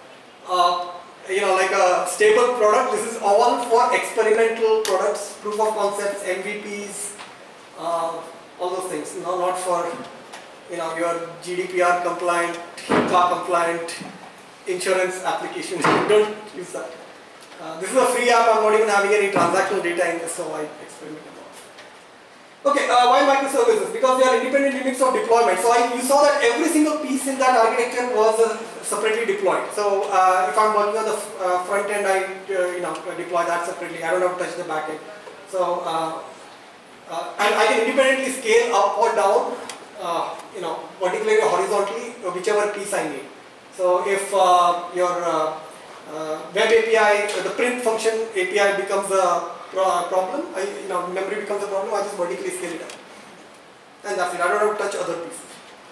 like a stable product. This is all for experimental products, proof of concepts, MVPs. All those things, not for your GDPR compliant, HIPAA compliant insurance application. Don't use that. This is a free app. I'm not even having any transactional data in this, so I experiment about. Okay, why microservices? Because they are independent units of deployment. So you saw that every single piece in that architecture was separately deployed. So if I'm working on the front end, I deploy that separately. I don't have to touch the back end. So and I can independently scale up or down, vertically or horizontally, whichever piece I need. So if your web API, the print function API becomes a problem, memory becomes a problem, I just vertically scale it up. And that's it, I don't have to touch other pieces.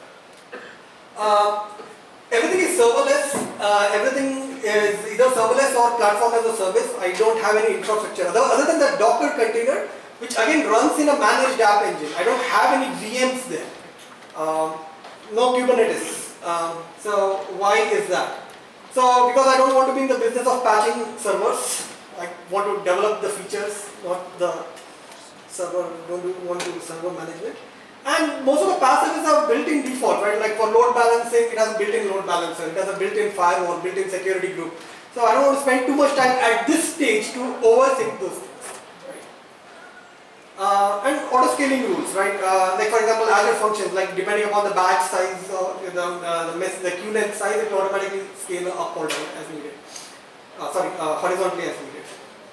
Everything is serverless, everything is either serverless or platform as a service. I don't have any infrastructure. Other than the Docker container, which again runs in a managed app engine. I don't have any VMs there. No Kubernetes. So why is that? So because I don't want to be in the business of patching servers. I want to develop the features, not the server. Don't want to do server management. And most of the PaaS services are built in default, right? Like for load balancing, it has a built-in load balancer. It has a built-in firewall, built-in security group. So I don't want to spend too much time at this stage to overthink those things. And auto-scaling rules, right? Like for example, Azure functions, like depending upon the batch size or the queue length size, it will automatically scale up or down as needed. Horizontally as needed.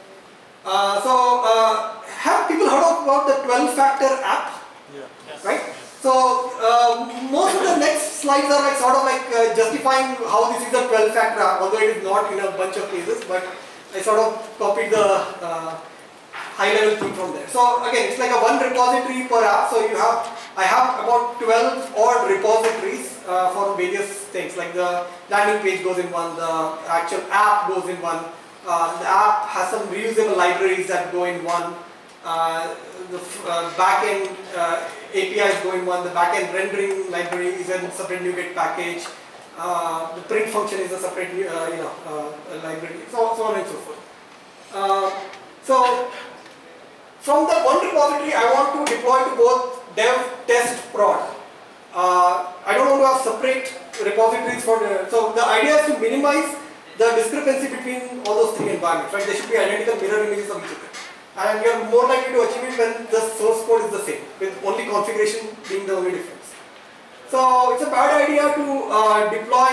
Have people heard about the 12-factor app? Yeah. Yes. Right? So most of the next slides are like sort of like justifying how this is a 12-factor app, although it is not in a bunch of cases, but I sort of copied the high-level thing from there. So again, it's like a one repository per app. So I have about 12 odd repositories for various things. Like the landing page goes in one, the actual app goes in one. The app has some reusable libraries that go in one. The backend APIs go in one. The backend rendering library is a separate NuGet package. The print function is a separate library. So on and so forth. So from the one repository, I want to deploy to both dev, test, prod. I don't want to have separate repositories for so the idea is to minimize the discrepancy between all those three environments, right? They should be identical mirror images of each other. And you're more likely to achieve it when the source code is the same, with only configuration being the only difference. So it's a bad idea to deploy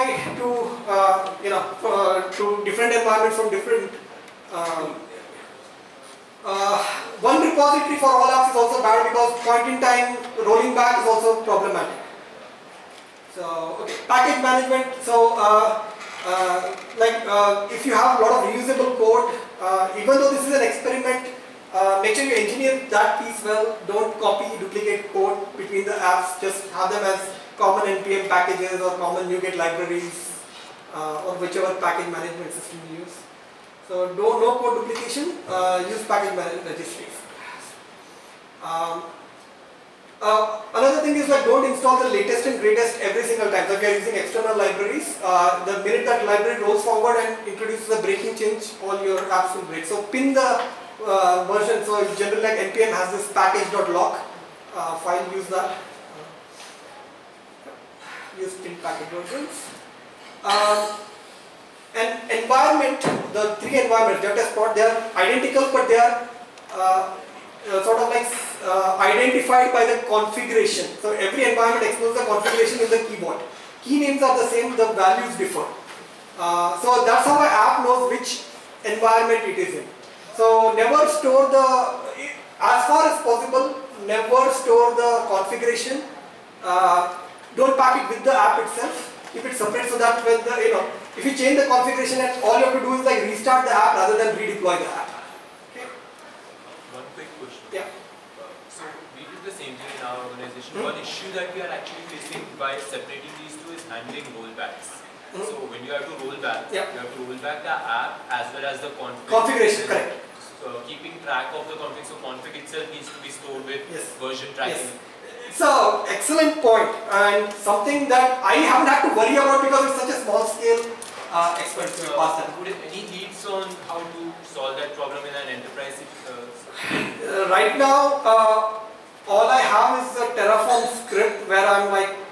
to different environments from different. One repository for all apps is also bad because point in time rolling back is also problematic. So okay, package management. So if you have a lot of reusable code, even though this is an experiment, make sure you engineer that piece well. Don't copy duplicate code between the apps. Just have them as common NPM packages or common NuGet libraries or whichever package management system you use. So no code duplication, use package management registries. Another thing is that don't install the latest and greatest every single time. So if you are using external libraries, the minute that library rolls forward and introduces a breaking change, all your apps will break. So pin the version. So generally like NPM has this package.lock file, use that. Use pin package versions. And environment, the three environments, dev, test, prod, they are identical, but they are sort of like identified by the configuration. So every environment exposes the configuration in the keyboard. Key names are the same, the values differ. So that's how an app knows which environment it is in. So never store as far as possible, never store the configuration. Don't pack it with the app itself. Keep it separate so that when if you change the configuration, and all you have to do is like restart the app rather than redeploy the app. Okay. One quick question. Yeah. So we did the same thing in our organization. One issue that we are actually facing by separating these two is handling rollbacks. So when you have to roll back, you have to roll back the app as well as the configuration. Correct. Keeping track of the config. So config itself needs to be stored with version tracking. Yes. So excellent point, and something that I haven't had to worry about because it's such a small scale experiment. Any leads on how to solve that problem in an enterprise? Right now, all I have is a Terraform script where I'm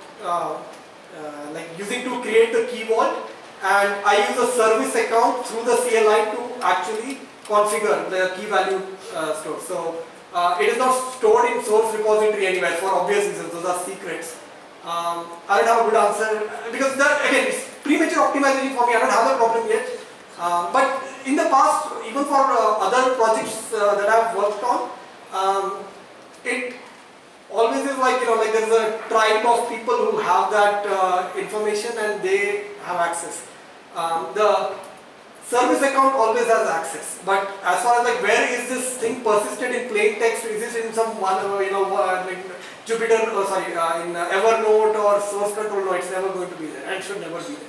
like using to create the key vault, and I use a service account through the CLI to actually configure the key value store. So it is not stored in source repository anywhere for obvious reasons. Those are secrets. I don't have a good answer because again it's premature optimization for me. I don't have a problem yet. But in the past, even for other projects that I've worked on, it always is like like there is a tribe of people who have that information and they have access. The service account always has access, but as far as like where is this thing persisted in plain text, is it in some like Jupyter, in Evernote or source control? No, it's never going to be there and should never be there.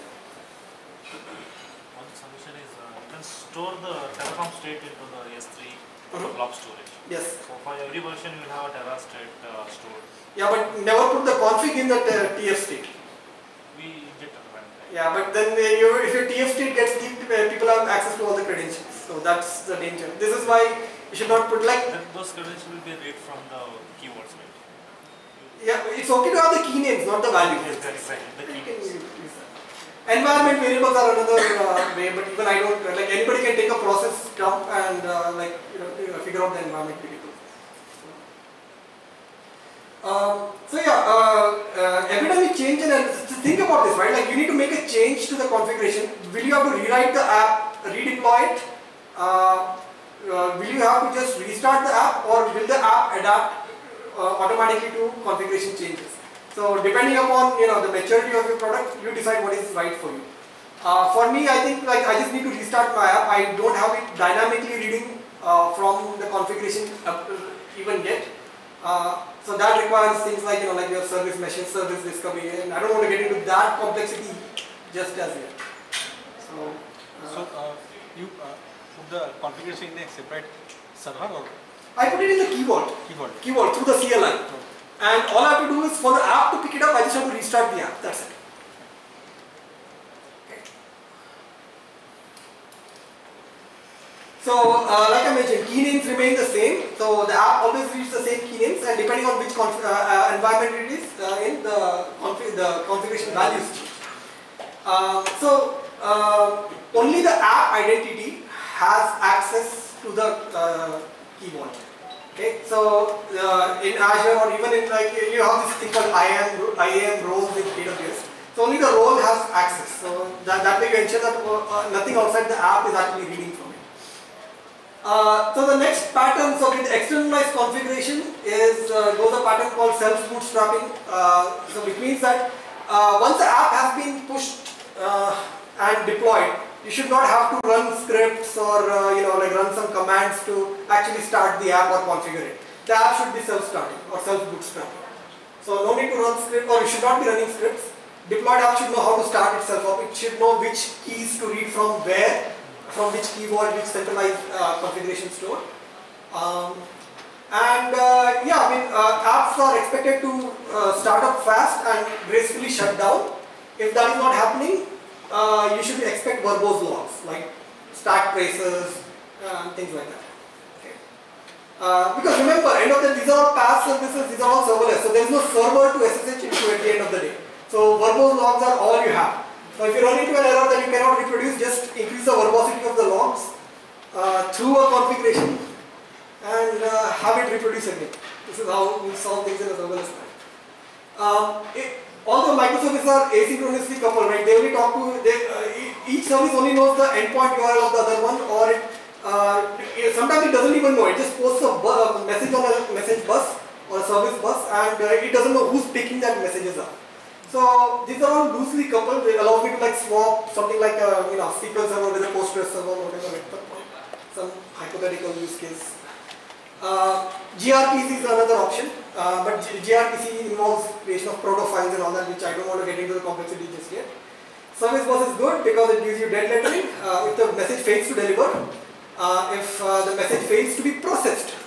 One solution is you can store the Terraform state into the S3 blob storage. Yes. So for every version you will have a Terra state stored. Yeah, but never put the config in the TF state. We inject at runtime. Yeah, but then if your TF state gets leaked, people have access to all the credentials. So that's the danger. This is why you should not put like... Then those credentials will be read from the keywords, right? Yeah, it's okay to have the key names, not the values. Yes, that's right. The key names. Environment variables are another way, but even I don't, like anybody can take a process dump and figure out the environment variables. So. every time you change think about this, right? Like you need to make a change to the configuration. Will you have to rewrite the app, redeploy it? Will you have to just restart the app, or will the app adapt automatically to configuration changes? So depending upon the maturity of your product, you decide what is right for you. For me, I think like I just need to restart my app. I don't have it dynamically reading from the configuration even yet. So that requires things like like your service meshes, service discovery, and I don't want to get into that complexity just as yet. So, you put the configuration in a separate server, or? I put it in the key vault through the CLI, and all I have to do is for the app to pick it up, I just have to restart the app. That's it. So, like I mentioned, key names remain the same. So, the app always reads the same key names, and depending on which environment it is in, the configuration values change. Only the app identity has access to the key vault. Okay, so in Azure, or even in like you have this thing called IAM roles in AWS. So only the role has access. So that way you ensure that nothing outside the app is actually reading from it. So the next pattern, so with externalized configuration goes a pattern called self-bootstrapping. So which means that once the app has been pushed and deployed, you should not have to run scripts or like run some commands to actually start the app or configure it. The app should be self-starting or self-bootstrapping. So no need to run scripts, or you should not be running scripts. Deployed app should know how to start itself up. It should know which keys to read from where, from which keyboard, which centralized configuration store. Yeah, I mean, apps are expected to start up fast and gracefully shut down. If that is not happening, you should expect verbose logs like stack traces and things like that. Okay. Because remember, end of the day, these are all PaaS services, these are all serverless, so there is no server to SSH into at the end of the day. So verbose logs are all you have. So if you run into an error that you cannot reproduce, just increase the verbosity of the logs through a configuration and have it reproduce again. This is how we solve things in a serverless manner. Although microservices are asynchronously coupled, right? They only talk to, each service only knows the endpoint URL of the other one, or sometimes it doesn't even know. It just posts a message on a message bus or a service bus, and it doesn't know who's picking that messages up. So these are all loosely coupled. They allow me to like swap something like a SQL server with a Postgres server, whatever, some hypothetical use case. gRPC is another option, but gRPC involves creation of proto files and all that, which I don't want to get into the complexity just yet. Service bus is good because it gives you dead lettering if the message fails to deliver, if the message fails to be processed,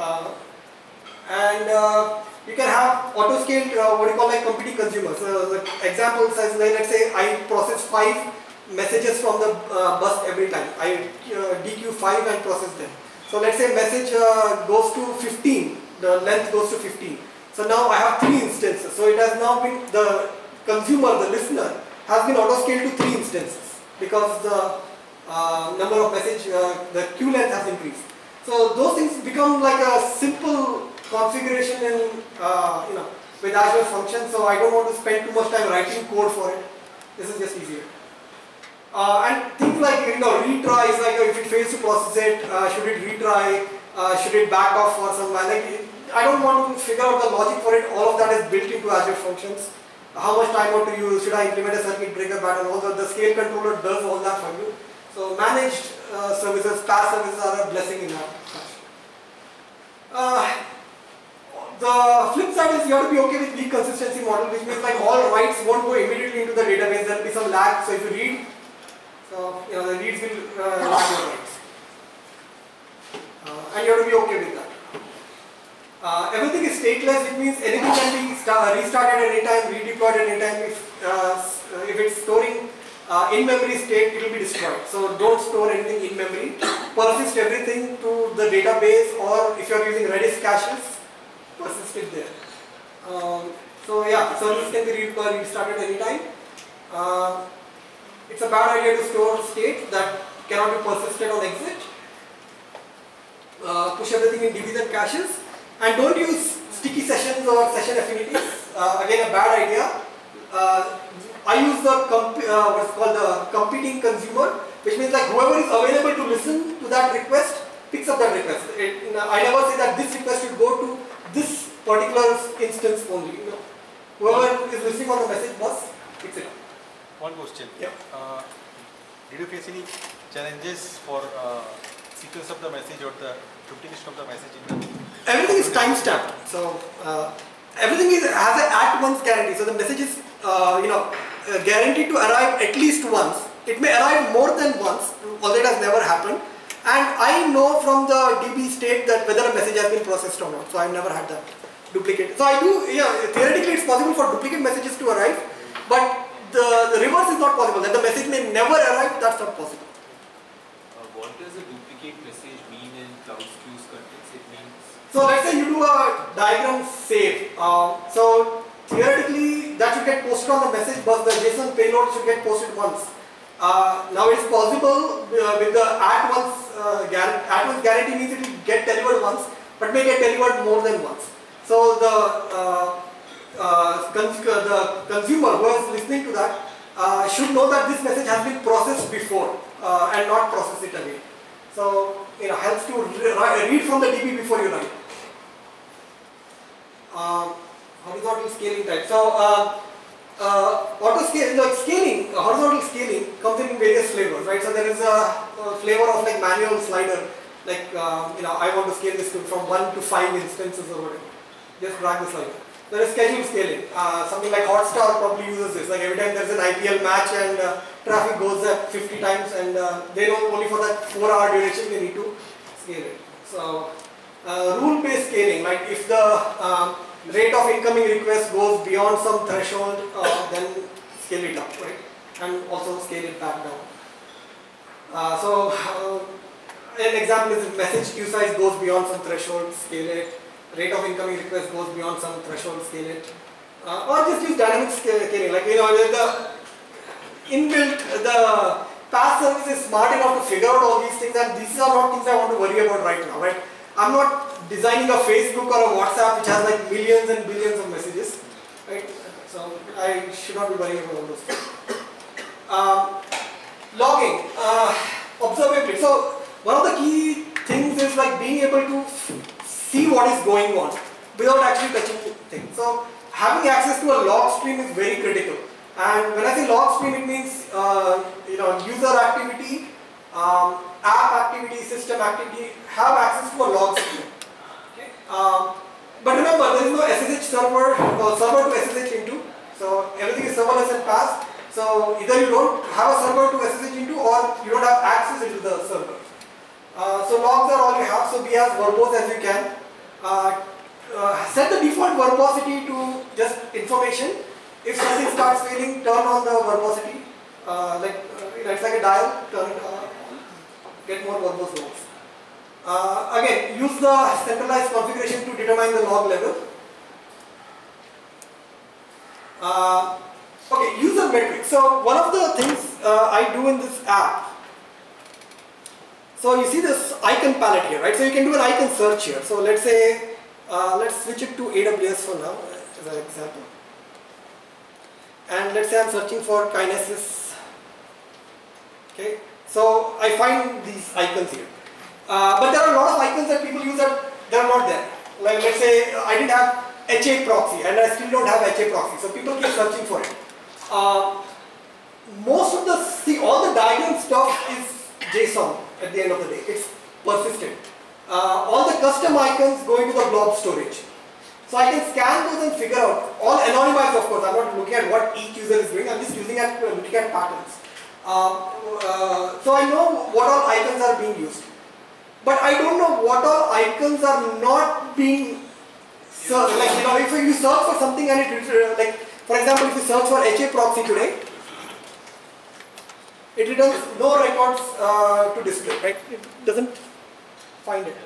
and you can have auto-scaled, what you call like competing consumers. The example says, let's say I process 5 messages from the bus every time. I DQ 5 and process them. So let's say message goes to 15, the length goes to 15. So now I have 3 instances. So it has now been, the consumer, the listener, has been auto-scaled to 3 instances because the number of message, the queue length has increased. So those things become like a simple configuration in, with Azure Functions. So I don't want to spend too much time writing code for it. This is just easier. And things like retries, like if it fails to process it, should it retry, should it back off for some, like I don't want to figure out the logic for it. All of that is built into Azure Functions. How much timeout to use, should I implement a circuit breaker pattern, all the scale controller does all that for you. So managed services, PaaS services are a blessing in that fashion. The flip side is you have to be okay with weak consistency model, which means like all writes won't go immediately into the database. There will be some lag. So if you read, so the reads will lag your writes, and you have to be okay with that. Everything is stateless, which means anything can be restarted at any time, redeployed at any time. If it's storing in-memory state, it will be destroyed. So don't store anything in memory. Persist everything to the database, or if you are using Redis caches, persist it there. So yeah, service can be restarted anytime. It's a bad idea to store state that cannot be persisted on exit. Push everything in DBs and caches, and don't use sticky sessions or session affinities. Again, a bad idea. I use the what's called the competing consumer, which means like whoever is available to listen to that request picks up that request. I never say that this request should go to this particular instance only. Whoever is listening on the message bus picks it up. One question. Yeah. Did you face any challenges for sequence of the message or the duplication of the message in the? Everything is time-stamped. So everything has an at-once guarantee. So the message is guaranteed to arrive at least once. It may arrive more than once, although it has never happened. And I know from the DB state that whether a message has been processed or not. So I've never had that duplicate. So I do, theoretically it's possible for duplicate messages to arrive, but the reverse is not possible. That the message may never arrive, that's not possible. What does a duplicate message mean in CloudStu's context? It means... So let's say you do a diagram save. So theoretically that should get posted on the message bus. The JSON payload should get posted once. Now it's possible with the at-once guarantee means it will get delivered once, but may get delivered more than once. So the consumer who is listening to that should know that this message has been processed before and not process it again. So helps to read from the DB before you write. Horizontal scaling type. So auto scale, like scaling, horizontal scaling comes in various flavors, right? So there is a flavor of like manual slider, like I want to scale this from 1 to 5 instances or whatever. Just drag the slider. There is schedule scaling. Something like Hotstar probably uses this. Like every time there is an IPL match and traffic goes up 50 times, and they know only for that 4-hour duration they need to scale it. So rule-based scaling, like if the rate of incoming request goes beyond some threshold, then scale it up, right? And also scale it back down. So an example is if message queue size goes beyond some threshold, scale it. Rate of incoming request goes beyond some threshold, scale it. Or just use dynamic scaling, like the inbuilt, the PaaS service is smart enough to figure out all these things, and these are not things I want to worry about right now, right? I'm not designing a Facebook or a WhatsApp which has like millions and billions of messages, right? So I should not be worrying about all those things. Logging, observability. So one of the key things is like being able to see what is going on without actually touching things. So having access to a log stream is very critical. And when I say log stream, it means user activity, app activity, system activity, have access to a log stream. Okay? But remember, there is no SSH server or server to SSH into. So everything is serverless and PaaS. So either you don't have a server to SSH into, or you don't have access into the server. So logs are all you have. So be as verbose as you can. Set the default verbosity to just information. If something starts failing, turn on the verbosity. It's like a dial. Turn it on. Get more verbose logs. Again, use the centralized configuration to determine the log level. Okay, user metrics. So one of the things I do in this app. So you see this icon palette here, right? So you can do an icon search here. So let's say, let's switch it to AWS for now as an example. And let's say I'm searching for Kinesis. Okay, so I find these icons here. But there are a lot of icons that people use that they are not there. Like let's say I didn't have HA proxy and I still don't have HA proxy. So people keep searching for it. Most of all the diagram stuff is JSON at the end of the day. It's persistent. All the custom icons go into the blob storage. So I can scan those and figure out, all anonymized of course, I'm not looking at what each user is doing, I'm just looking at patterns. So I know what all icons are being used. But I don't know what all icons are not being searched. Like, if you search for something and it, like, for example, if you search for HA proxy today, it returns no records to display, right? It doesn't find it.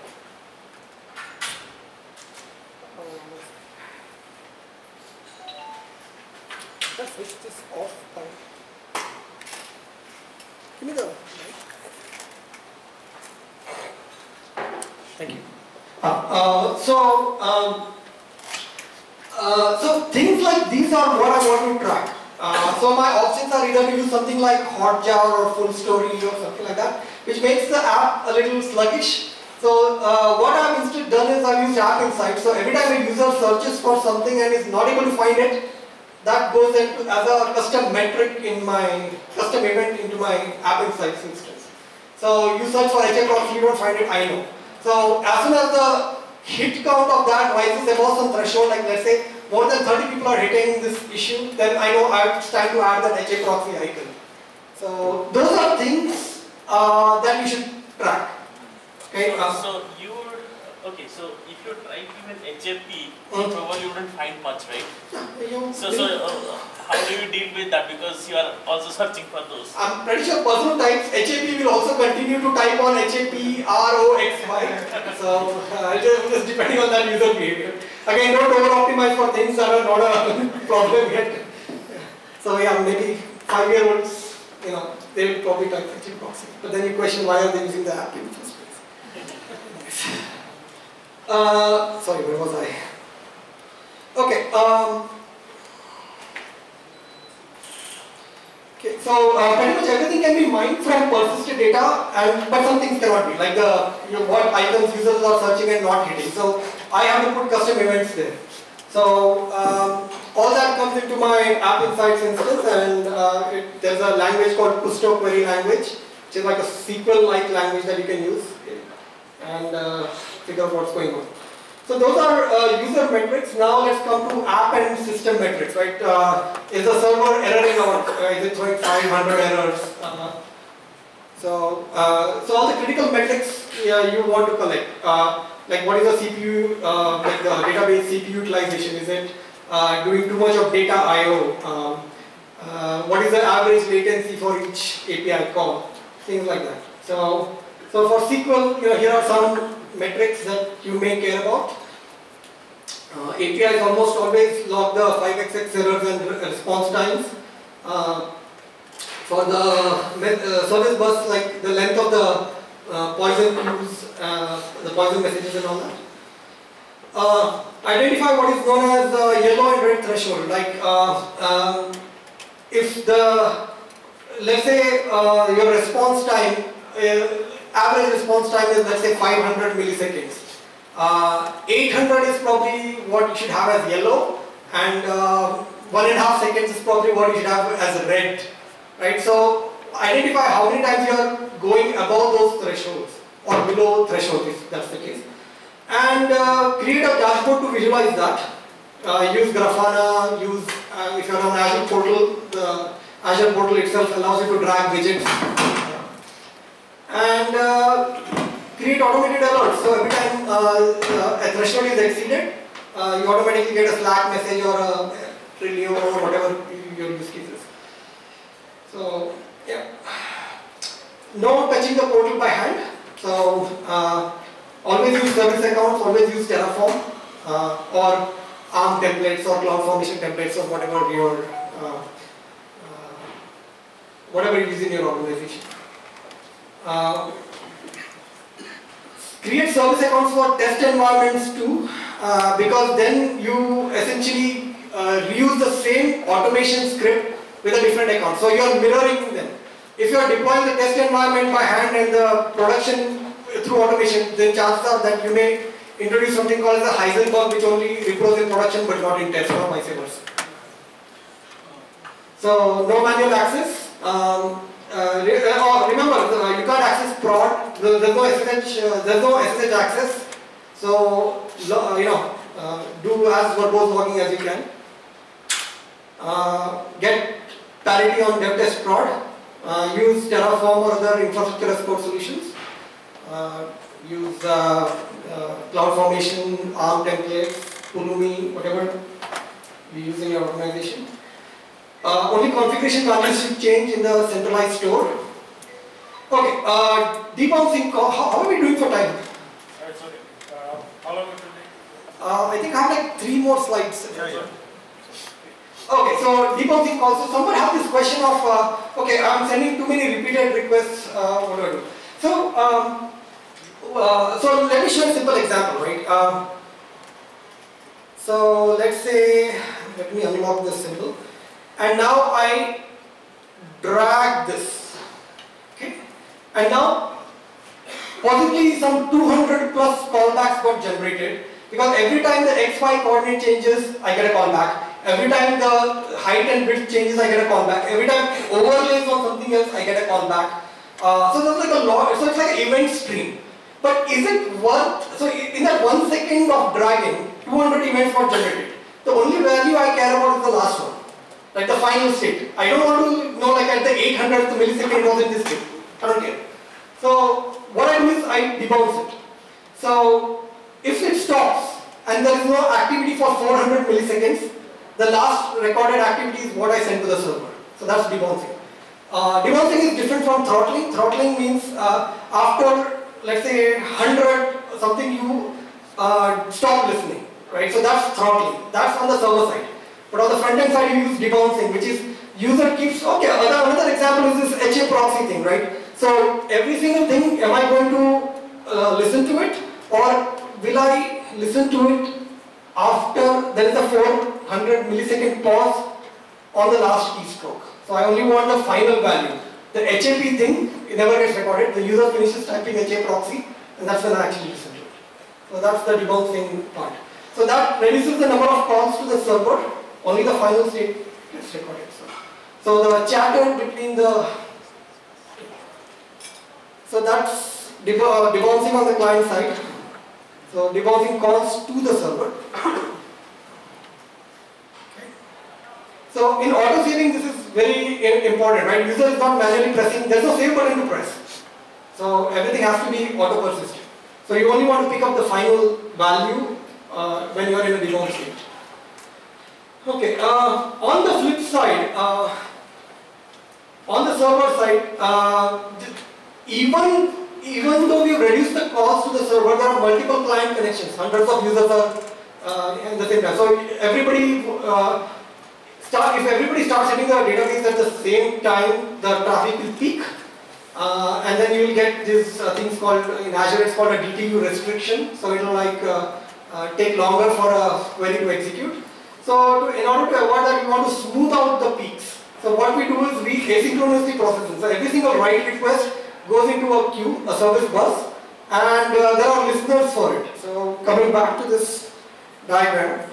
Let's switch this off. Give me the mic. Thank you. So things like these are what I want to track. So my options are either to use something like Hotjar or Full Story or something like that, which makes the app a little sluggish. So what I've instead done is I've used App Insights. So every time a user searches for something and is not able to find it, that goes into as a custom metric in my custom event into my App Insights instance. So you search for HA proxy, you don't find it, I know. So as soon as the hit count of that rises above some threshold, like let's say more than 30 people are hitting this issue, then I know it's time to add that HA proxy icon. So those are things that you should track. Okay. So you would, okay. So if you try even HAP, probably you wouldn't find much, right? Yeah, So how do you deal with that? Because you are also searching for those. I'm pretty sure person who types HAP will also continue to type on HAP ROXY. So just depending on that user behavior. Again, don't over-optimize for things that are not a problem yet. So yeah, maybe 5-year-olds, they will probably type HAP proxy. But then you question why are they using the app in the first place. Sorry, where was I? Okay. Okay, so pretty much everything can be mined from persisted data, but some things cannot be, like what icons users are searching and not hitting. So I have to put custom events there. So all that comes into my App Insights instance, and there's a language called Kusto query language, which is like a SQL-like language that you can use and figure out what's going on. So those are user metrics. Now let's come to app and system metrics, right? Is the server erroring or is it throwing 500 errors? So all the critical metrics you want to collect. Like what is the CPU, like the database CPU utilization? Is it doing too much of data I/O? What is the average latency for each API call? Things like that. So for SQL, here are some metrics that you may care about. APIs almost always log the 5xx errors and response times. For the service bus, like the length of the poison queues, the poison messages and all that. Identify what is known as the yellow and red threshold. Like if let's say your response time, average response time is let's say 500 milliseconds. 800 is probably what you should have as yellow, and 1.5 seconds is probably what you should have as red, right? So identify how many times you are going above those thresholds or below thresholds if that's the case, and create a dashboard to visualize that. Use Grafana, use if you are on Azure portal, the Azure portal itself allows you to drag widgets, and create automated alerts. So every time a threshold is exceeded, you automatically get a Slack message or a Twilio or whatever your use case is. So yeah, no touching the portal by hand. So always use service accounts, always use Terraform or ARM templates or CloudFormation templates or whatever you use in your organization. Create service accounts for test environments too, because then you essentially reuse the same automation script with a different account. So you are mirroring them. If you are deploying the test environment by hand and the production through automation, then chances are that you may introduce something called as a Heisenberg, which only repros in production but not in test, or vice versa. So no manual access. Remember, you can't access prod. There's no SSH access. So do as verbose logging as you can. Get parity on dev test prod. Use Terraform or other infrastructure as code solutions. Use CloudFormation, ARM templates, Pulumi, whatever you use in your organization. Only configuration values should change in the centralized store. Okay, debouncing, how are we doing for time? It's okay. How long it will take? I think I have like 3 more slides. Yeah. Okay, so debouncing calls. So someone has this question of, okay, I'm sending too many repeated requests, what do I do? So let me show a simple example, right? So let's say, let me unlock this symbol, and now I drag this, okay, and now possibly some 200 plus callbacks got generated, because every time the XY coordinate changes, I get a callback. Every time the height and width changes, I get a callback. Every time it overlays on something else, I get a callback. So there's like a lot, so it's like an event stream. But is it worth, so in that 1 second of dragging, 200 events got generated. The only value I care about is the last one, like the final state. I don't want to know like at the 800th millisecond it was in this state. I don't care. So what I do is I debounce it. So if it stops and there is no activity for 400 milliseconds, the last recorded activity is what I send to the server. So that's debouncing. Debouncing is different from throttling. Throttling means after, let's say, 100 something, you stop listening, right? So that's throttling. That's on the server side. But on the front end side, you use debouncing, which is user keeps, okay, another example is this HA proxy thing, right? So every single thing, am I going to listen to it, or will I listen to it after there is a 400 millisecond pause on the last keystroke? So I only want the final value. The HAP thing, it never gets recorded. The user finishes typing HA proxy, and that's when I actually listen to it. So that's the debouncing part. So that reduces the number of calls to the server. Only the final state gets recorded. So the chatter between the, so that's debouncing on the client side. So debouncing calls to the server. Okay. So in auto saving, this is very important, right? User is not manually pressing, there's no save button to press. So everything has to be auto persistent. So you only want to pick up the final value when you are in a debounce state. Okay, on the flip side, on the server side, even though we reduce the cost to the server, there are multiple client connections. Hundreds of users are in the same time. So everybody if everybody starts hitting the database at the same time, the traffic will peak, and then you will get these things called, in Azure it's called a DTU restriction. So it will like take longer for a query to execute. So in order to avoid that, we want to smooth out the peaks. So what we do is we asynchronously process it. So every single write request goes into a queue, a service bus, and there are listeners for it. So coming back to this diagram.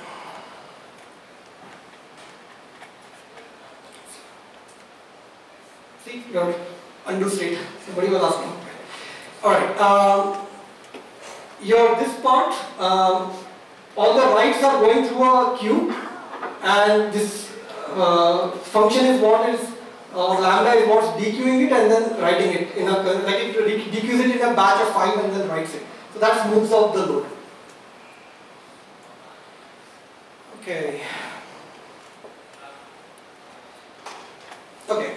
See, your undo state. Somebody was asking. Alright. This part, all the writes are going through a queue, and this function is what is, lambda is what's dequeuing it and then writing it in a, like it dequeues it in a batch of 5 and then writes it. So that smooths out the load. Okay. Okay.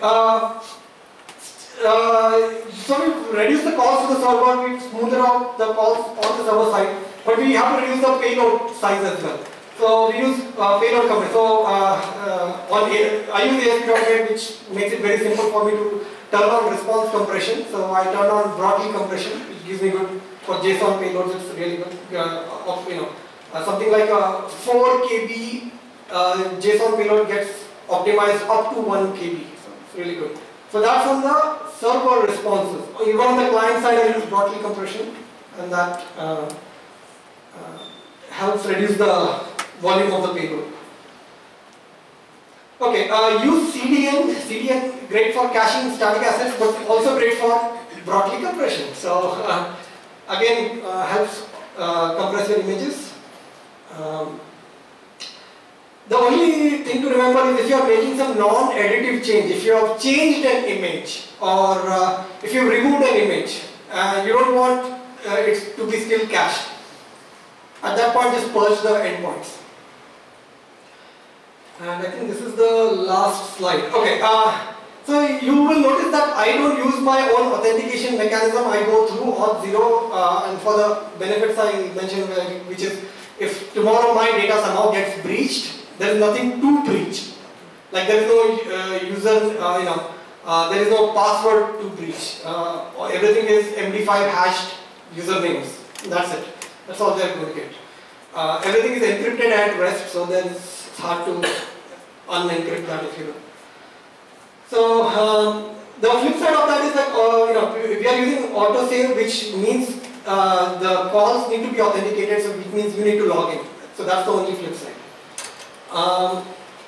So we reduce the calls to the server, we smoothed out the calls on the server side, but we have to reduce the payload size as well. So we use payload compression. So I use ASP.NET, which makes it very simple for me to turn on response compression. So I turn on broadly compression, which gives me good for JSON payloads. It's really good. Something like a 4 KB JSON payload gets optimized up to 1 KB. So it's really good. So that's on the server responses. Even on the client side, I use broadly compression, and that helps reduce the volume of the payload. Okay, use CDN. CDN great for caching static assets, but also great for broadly compression. So again, helps compress your images. The only thing to remember is if you are making some non-additive change, if you have changed an image, or if you have removed an image, you don't want it to be still cached. At that point, just purge the endpoints. And I think this is the last slide. Okay, so you will notice that I don't use my own authentication mechanism. I go through Auth0, and for the benefits I mentioned, which is if tomorrow my data somehow gets breached, there is nothing to breach. Like there is no user, there is no password to breach. Everything is MD5 hashed usernames. That's it. That's all they are going to get. everything is encrypted at rest, so then it's hard to unencrypt that if you will. So the flip side of that is that we are using autosave, which means the calls need to be authenticated, so which means you need to log in. So that's the only flip side.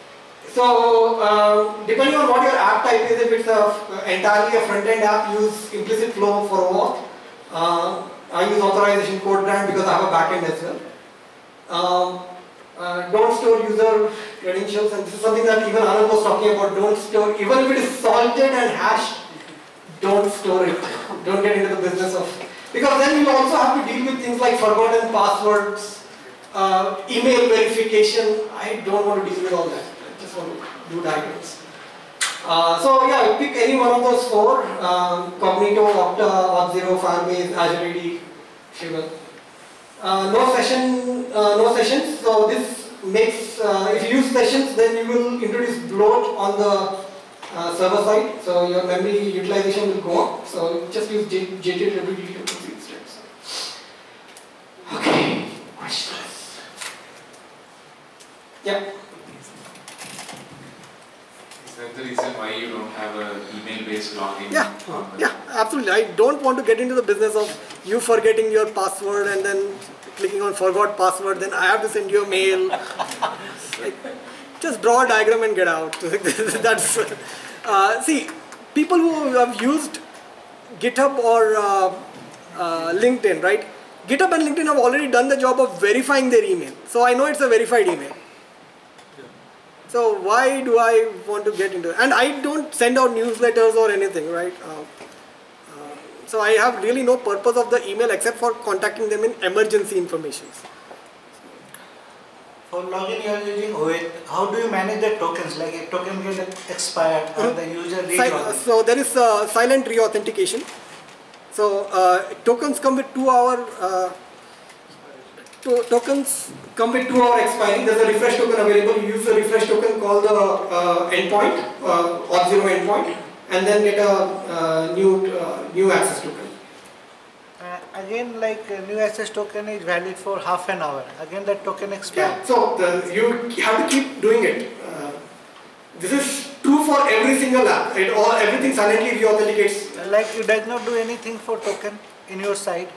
Depending on what your app type is, if it's entirely a front-end app, use implicit flow for OAuth. I use authorization code brand because I have a backend as well. Don't store user credentials, and this is something that even Anand was talking about. Don't store, even if it is salted and hashed, don't store it. Don't get into the business of, because then you also have to deal with things like forgotten passwords, email verification. I don't want to deal with all that. I just want to do diagrams. So yeah, pick any one of those four: Cognito, Okta, Auth0, Firebase, Azure AD, Shivan. No sessions. So this makes, if you use sessions, then you will introduce bloat on the server side. So your memory utilization will go up. So just use JTWD to proceed steps. Okay, questions? Yeah. Is that the reason why you don't have an email-based login? Yeah, absolutely. I don't want to get into the business of you forgetting your password and then clicking on forgot password, then I have to send you a mail. Just draw a diagram and get out. That's see, people who have used GitHub or LinkedIn, right? GitHub and LinkedIn have already done the job of verifying their email. So I know it's a verified email. So why do I want to get into it? And I don't send out newsletters or anything, right? So I have really no purpose of the email except for contacting them in emergency information. For login you are using OAuth. How do you manage the tokens? Like a token gets expired or the user reads. So there is silent re-authentication. So tokens come with 2 hour tokens come with 2 hour expiry. There's a refresh token available. You use the refresh token, call the endpoint, Auth0 endpoint, and then get a new access token. Again, like new access token is valid for half an hour. Again, that token expires. Yeah, so you have to keep doing it. This is true for every single app. Everything silently re-authenticates. Like you does not do anything for token in your side.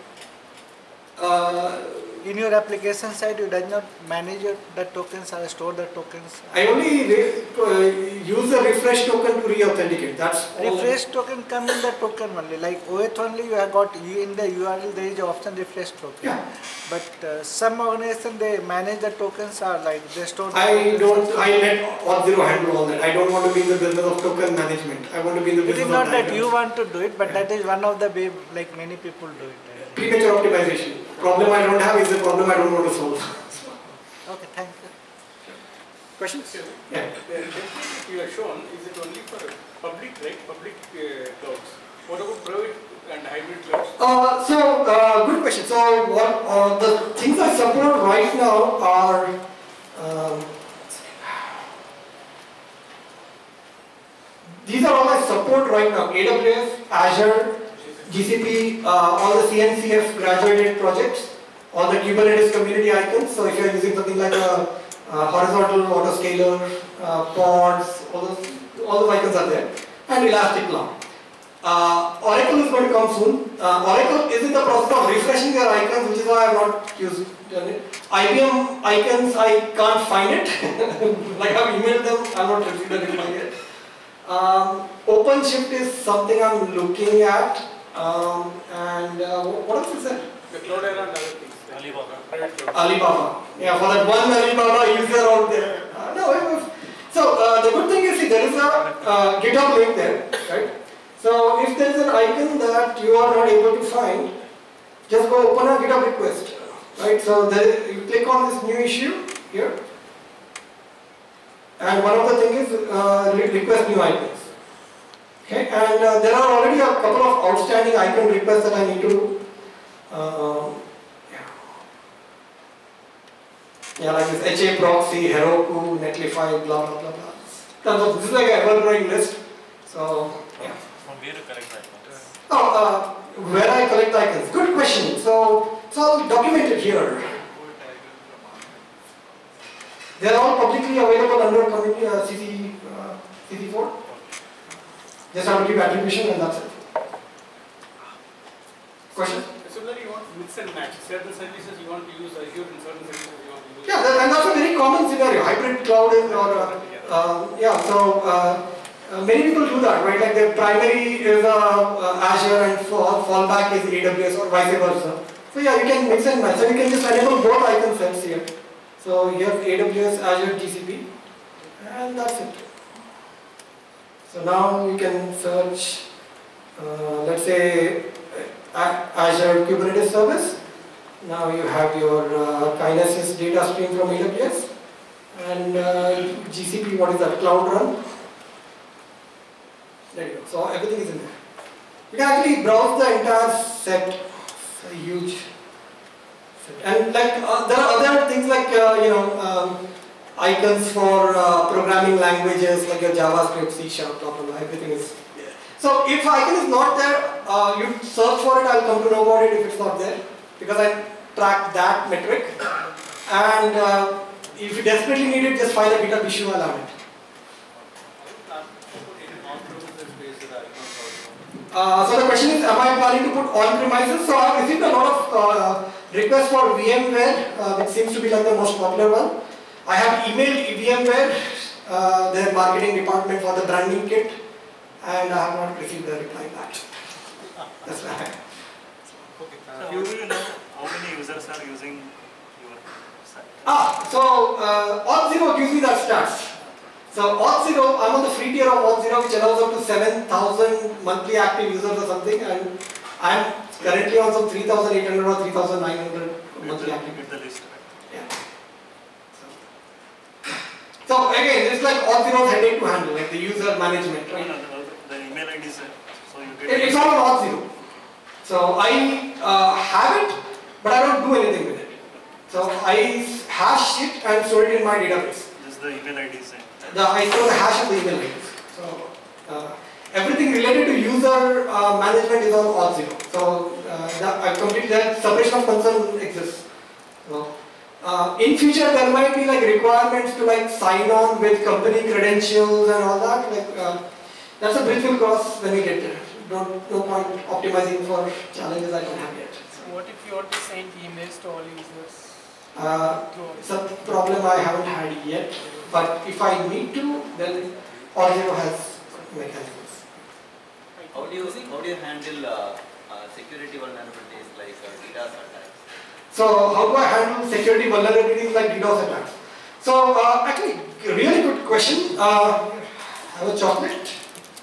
In your application side, you does not manage the tokens or store the tokens. I only use the refresh token to re-authenticate. That's all. Refresh token come in the token only. Like OAuth only, you have got in the URL there is the option refresh token. Yeah. But some organization they manage the tokens are like they store. I let Auth0 handle all that. I don't want to be in the business of token management. I want to be in the business of. It is not that you want to do it, but that is one of the way like many people do it. Premature optimization. Problem I don't have is the problem I don't want to solve. Okay, thank you. Questions? Yeah. The template you have shown, is it only for public, right? Public clouds. What about private and hybrid clouds? Good question. So what the things I support right now are these are all I support right now: AWS, Azure, GCP, all the CNCF graduated projects, all the Kubernetes community icons. So if you are using something like a horizontal autoscaler, pods, all those icons are there, and Elastic Cloud. Oracle is going to come soon. Oracle is in the process of refreshing their icons, which is why I have not used it. IBM icons, I can't find it. Like I've emailed them, I have not received a reply yet. OpenShift is something I'm looking at. What else is there? The Cloudera and other things. Alibaba. Alibaba. Yeah, for that one Alibaba user out there. So the good thing is, see, there is a GitHub link there, right? So if there is an icon that you are not able to find, just go open a GitHub request, right? So there, you click on this new issue here, and one of the things is request new icons. Okay, and there are already a couple of outstanding icon requests that I need to, like this HA proxy, Heroku, Netlify, blah blah blah blah. This is like an ever-growing list. So yeah. From where to collect icons? Where I collect icons. Good question. So it's all documented here. They are all publicly available under community CC4. Just have to keep attribution and that's it. Question? Similarly, you want to mix and match. Certain services you want to use Azure and certain services you want to use. Yeah, and that's a very common scenario. Hybrid cloud is many people do that, right? Like their primary is Azure and fallback is AWS or vice versa. So yeah, you can mix and match. So you can just enable both icon sets here. So you have AWS, Azure, GCP, and that's it. So now you can search, let's say, Azure Kubernetes service. Now you have your Kinesis data stream from AWS and GCP, what is that, Cloud Run. There you go. So everything is in there. You can actually browse the entire set. It's a huge set. And like there are other things like icons for programming languages like your JavaScript, C#, blah blah blah. Everything is there. So if icon is not there, you search for it. I'll come to know about it if it's not there because I track that metric. And if you desperately need it, just file a GitHub issue. I'll add it. So the question is, am I planning to put on-premises? So I've received a lot of requests for VMware, which seems to be like the most popular one. I have emailed VMware, their marketing department for the branding kit, and I have not received a reply back. That's right. So you will know how many users are using your site? So Auth0 gives me that stats. So Auth0, I'm on the free tier of Auth0, which allows up to 7,000 monthly active users or something, and I'm currently on some 3,800 or 3,900 monthly active. Get the list. Yeah. So again, it's like Auth0's headache to handle, like the user management, right? The email ID is so you get. It's all on Auth0. So I have it, but I don't do anything with it. So I hash it and store it in my database. This is the email ID is I store the hash of the email IDs. So everything related to user management is on Auth0. So I completely that separation of concern exists. So in future there might be like requirements to like sign on with company credentials and all that. Like that's a bridge we'll cross when we get there. No point optimizing for challenges I don't have yet. So what if you want to send emails to all users? It's a problem I haven't had yet, but if I need to, then Auth0 has mechanisms. How do you handle security vulnerabilities like DDoS attacks? So how do I handle security vulnerabilities like DDoS attacks? So actually, really good question. I have a chocolate.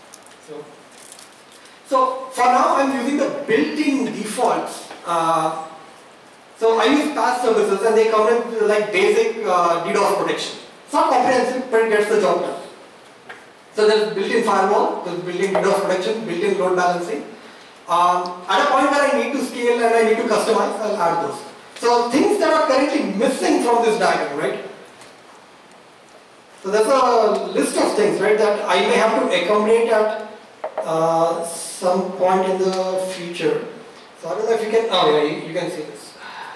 So for now, I'm using the built-in defaults. So I use PaaS services and they come with like basic DDoS protection. It's not comprehensive, but it gets the job done. So there's built-in firewall, there's built-in DDoS protection, built-in load balancing. At a point where I need to scale and I need to customize, I'll add those. So things that are currently missing from this diagram, right? So there's a list of things, right, that I may have to accommodate at some point in the future. So I don't know if you can, oh yeah, you can see this.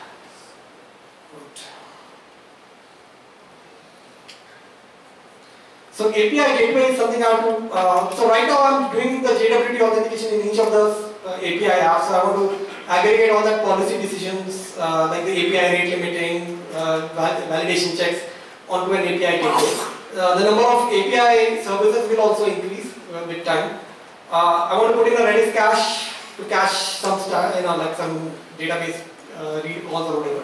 So API gateway is something I have to, so right now I'm doing the JWT authentication in each of the API apps. So I want to aggregate all that policy decisions like the API rate limiting, validation checks onto an API gateway. The number of API services will also increase with time. I want to put in a Redis cache to cache some stuff, like some database read calls or whatever.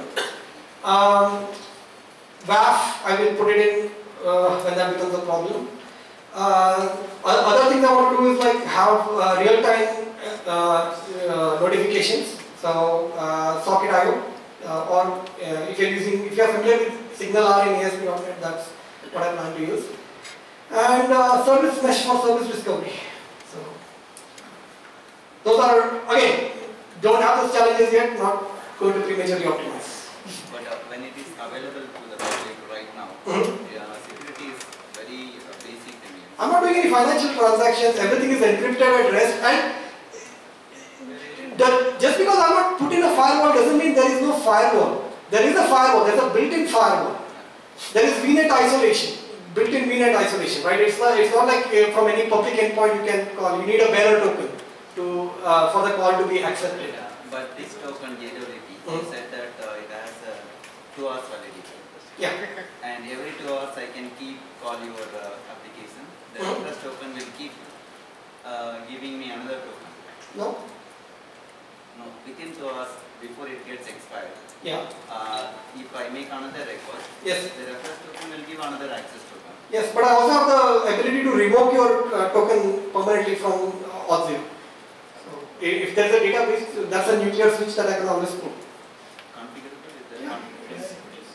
WAF, I will put it in when that becomes a problem. Other things I want to do is like have real-time notifications. So Socket.io, or if you're familiar with SignalR in ASP.NET, that's what I plan to use. And service mesh for service discovery. So those are, again, don't have those challenges yet, not going to prematurely optimize. But when it is available to the public right now, security is very basic to me. I'm not doing any financial transactions, everything is encrypted at rest, and just because I'm not put in a firewall doesn't mean there is no firewall. There is a firewall, there's a built-in firewall. there is VNet isolation, built-in VNet isolation, right? It's not like from any public endpoint you can call. You need a bearer token to for the call to be accepted. Yeah, but this token JWT, you said that it has 2 hours validity. Yeah. And every 2 hours I can keep call your application. The request token will keep giving me another token. No. No, within 2 hours before it gets expired. Yeah. If I make another request, yes, the request token will give another access token. Yes, but I also have the ability to revoke your token permanently from Auth0. So if there is a database, that's a nuclear switch that I can always put. Configurable is there? Yeah. Yes.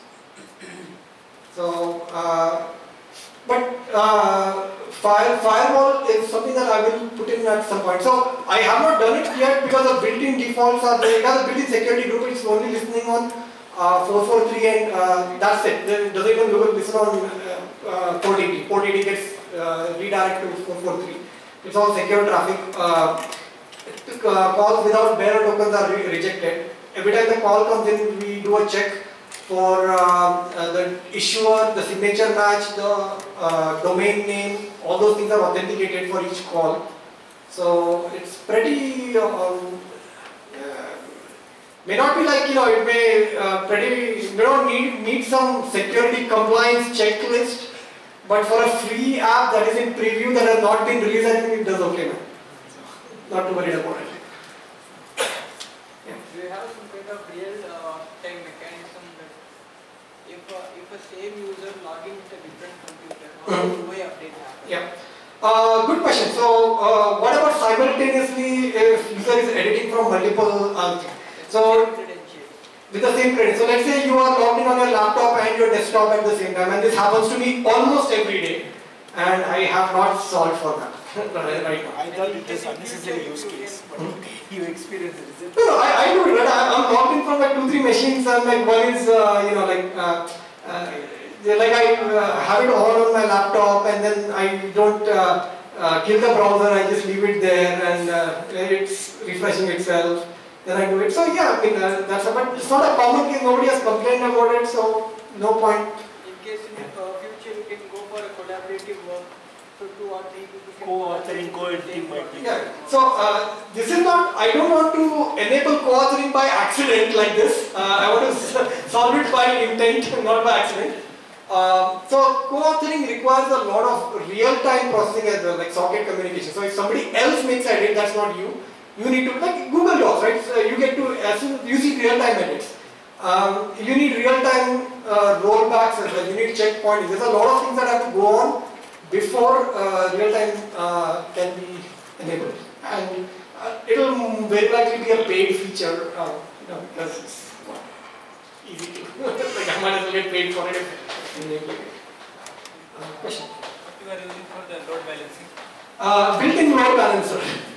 So, but firewall is something that I will put in at some point. So I have not done it yet because the built-in defaults are there. It has a built-in security group. It's only listening on 443 and that's it. It doesn't even listen on port 80. Port 80 gets redirected to 443. It's all secure traffic. Calls without bearer tokens are rejected. Every time the call comes in, we do a check for the issuer, the signature match, the domain name, all those things are authenticated for each call. So it's pretty, may not be like, it may, may not need some security compliance checklist, but for a free app that is in preview that has not been released, I think it does okay now. Not too worried about it. Do you have some kind of real-time mechanism that if a same user logging with a different computer, how do we update that? Yeah. Good question. So, what about simultaneously if user is editing from multiple so with the same credit. So let's say you are logged in on your laptop and your desktop at the same time, and this happens to me almost every day, and I have not solved for that right now. I thought it was unnecessary use case, but you experience it, is it? No, I do it. Right? I'm logged in from like 2-3 machines, and like one is like I have it on my laptop, and then I don't kill the browser. I just leave it there, and it's refreshing itself. Then I do it. So yeah, I mean that's but it's not a common case. Nobody has complained about it, so no point. In case in the future you can go for a collaborative work, so 2 or 3 people can co-authoring, co-editing might be. Yeah. So this is not. I don't want to enable co-authoring by accident like this. I want to solve it by intent, not by accident. So co-authoring requires a lot of real-time processing as well, like socket communication. So if somebody else makes an edit, that's not you. You need to, like Google Docs, right? So you get to, as soon using real-time edits. You need real-time rollbacks as well. You need checkpointing. There's a lot of things that have to go on before real-time can be enabled. And it will very likely be a paid feature, because it's easy to, like I might as well get paid for it if enable it. Question? What you are using for the load balancing? Built-in load balancer.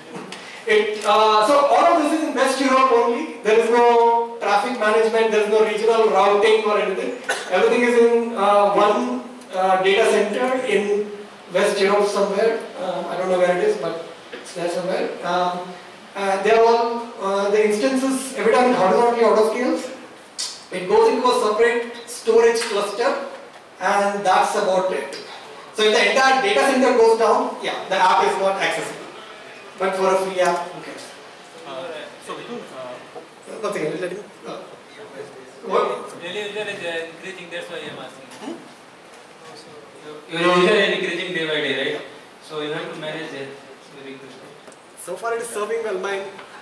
So all of this is in West Europe only. There is no traffic management, there is no regional routing or anything. Everything is in one data center in West Europe somewhere. I don't know where it is, but it's there somewhere. They are all, the instances, every time it horizontally autoscales, it goes into a separate storage cluster, and that's about it. So if the entire data center goes down, yeah, the app is not accessible. But for a free app, who cares? One second, let him. What? Daily user is increasing, that's why I am asking. Your user is increasing day by day, right? So you have to manage it. Very good. So far it is serving well.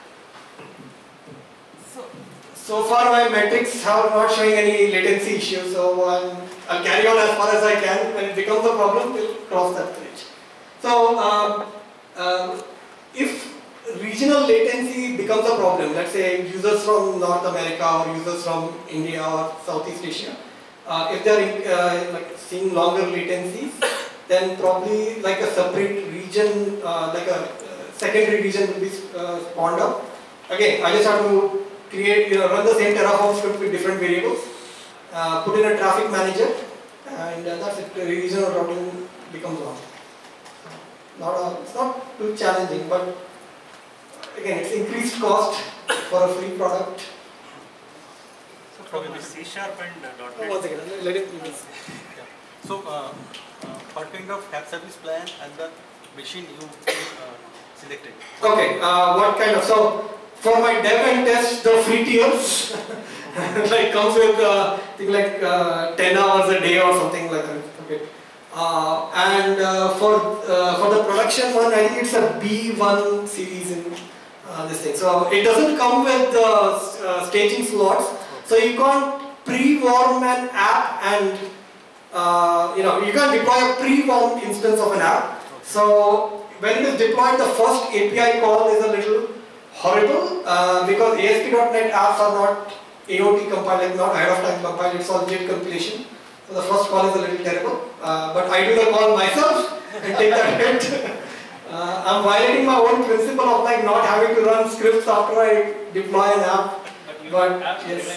So far my metrics have not showing any latency issues, so I'll carry on as far as I can. When it becomes a problem, we'll cross that bridge. So, if regional latency becomes a problem, let's say users from North America or users from India or Southeast Asia, if they're like seeing longer latencies, then probably like a separate region, like a secondary region will be spawned up. Again, I just have to create, run the same Terraform script with different variables, put in a traffic manager, and that's it. The regional routing becomes one. It's not too challenging, but again, it's increased cost for a free product. So from C# and .NET. One second, let it. So, what kind of app service plan and the machine you selected? Okay, what kind of, so for my dev and test, the free tiers like comes with thing like 10 hours a day or something like that. Okay. And for the production one, I think it's a B1 series in this thing. So it doesn't come with the staging slots, so you can't pre-warm an app and you can't deploy a pre-warmed instance of an app. So when it is deployed, the first API call is a little horrible because ASP.NET apps are not AOT compiled, not ahead of time compiled, it's all JIT compilation. So the first call is a little terrible, but I do the call myself and take that hit. I'm violating my own principle of like not having to run scripts after I deploy an app. But yes.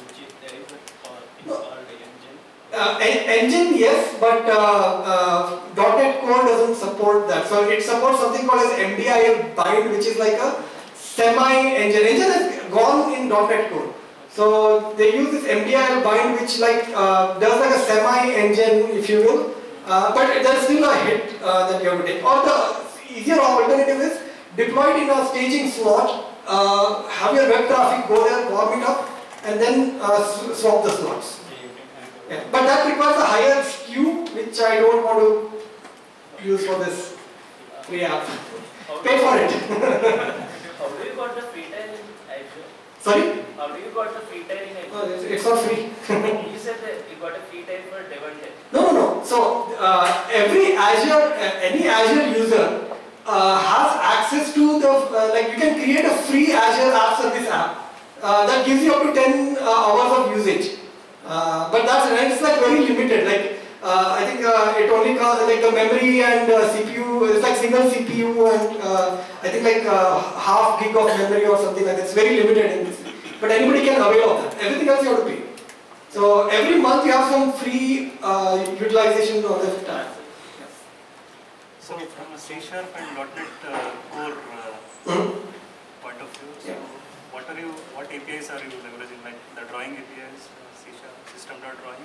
Engine, yes, but .NET Core doesn't support that. So it supports something called as MDIL bind, which is like a semi-engine. Engine has gone in .NET Core. So they use this MDIL bind, which like does like a semi-engine, if you will. But there's still a hit that you have to take. Or the easier alternative is deploy it in a staging slot, have your web traffic go there, warm it up, and then swap the slots. Yeah. But that requires a higher SKU, which I don't want to use for this free app. Pay for it. How do you got the free tier in Azure? Sorry? How do you got the free tier in Azure? Oh, it's not free. You said that you got a free tier for dev and test. No. So every Azure, any Azure user has access to the, like you can create a free Azure App Service app that gives you up to 10 hours of usage. But it's like very limited. Like I think it only comes like the memory and CPU. It's like single CPU and I think like half gig of memory or something like that. It's very limited in this. But anybody can avail of that. Everything else you have to pay. So every month you have some free utilization of the time. So from a C# and .NET Core point of view, so what APIs are you leveraging? Like the drawing APIs, C#, system.drawing?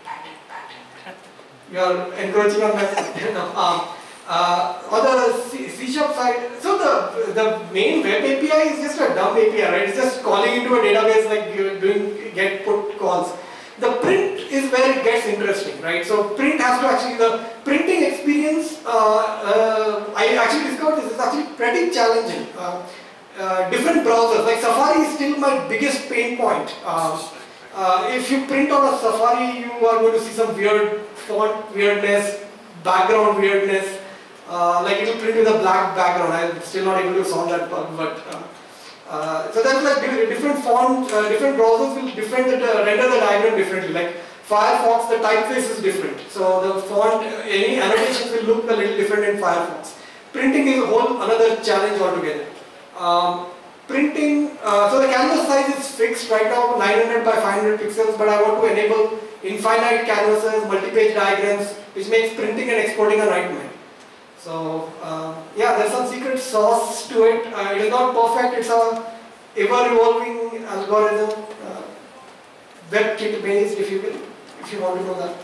You are encroaching on my on the C# side, so the main web API is just a dumb API, right? It's just calling into a database like you're doing get put calls. The print is where it gets interesting, right? So print has to actually, the printing experience, I actually discovered this is actually pretty challenging. Different browsers, like Safari is still my biggest pain point. If you print on a Safari, you are going to see some weird font weirdness, background weirdness, like it will print with a black background. I'm still not able to solve that bug, but so that's like different font, different browsers will render the diagram differently. Like Firefox, the typeface is different. So the font, any annotations will look a little different in Firefox. Printing is a whole another challenge altogether. Printing, so the canvas size is fixed right now, 900 by 500 pixels, but I want to enable infinite canvases, multi-page diagrams, which makes printing and exporting a nightmare. So yeah, there's some secret sauce to it. It is not perfect. It's a ever-evolving algorithm, WebKit based, if you will, if you want to know that.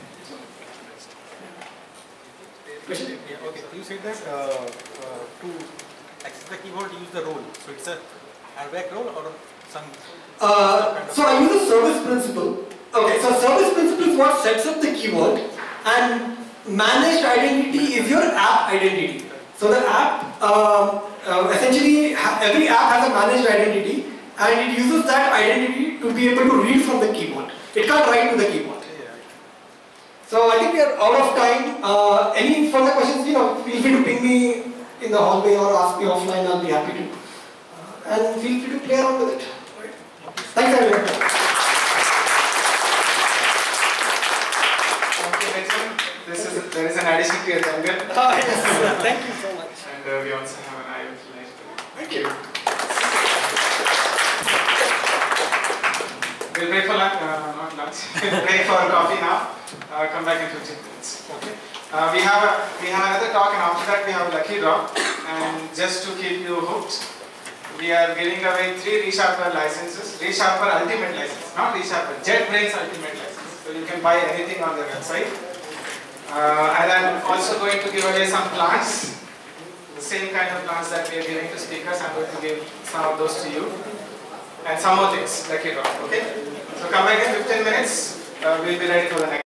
Question? Yeah, okay. You said that to access the keyboard, use the role. So it's a airbag role or some. So I use a service principle. Okay, so service principle is what sets up the keyword, and managed identity is your app identity. So the app, essentially every app has a managed identity and it uses that identity to be able to read from the keyboard. It can't write to the keyboard. So I think we are out of time. Any further questions, feel free to ping me in the hallway or ask me offline, I'll be happy to. And feel free to play around with it. Thanks everyone. There is an addition to your jungle. Yes, thank you so much. And we also have an IoT light. Thank you. We'll break for lunch, not lunch. Break for coffee now. Come back in 15 minutes. Okay. We have another talk, and after that we have a lucky draw. And just to keep you hooked, we are giving away 3 ReSharper licenses. ReSharper Ultimate license, not ReSharper, JetBrains Ultimate license. So you can buy anything on the website. And I'm also going to give away some plants, the same kind of plants that we are giving to speakers. I'm going to give some of those to you. And some more things, Lucky Draw, okay? So come back in 15 minutes, we'll be ready for the next.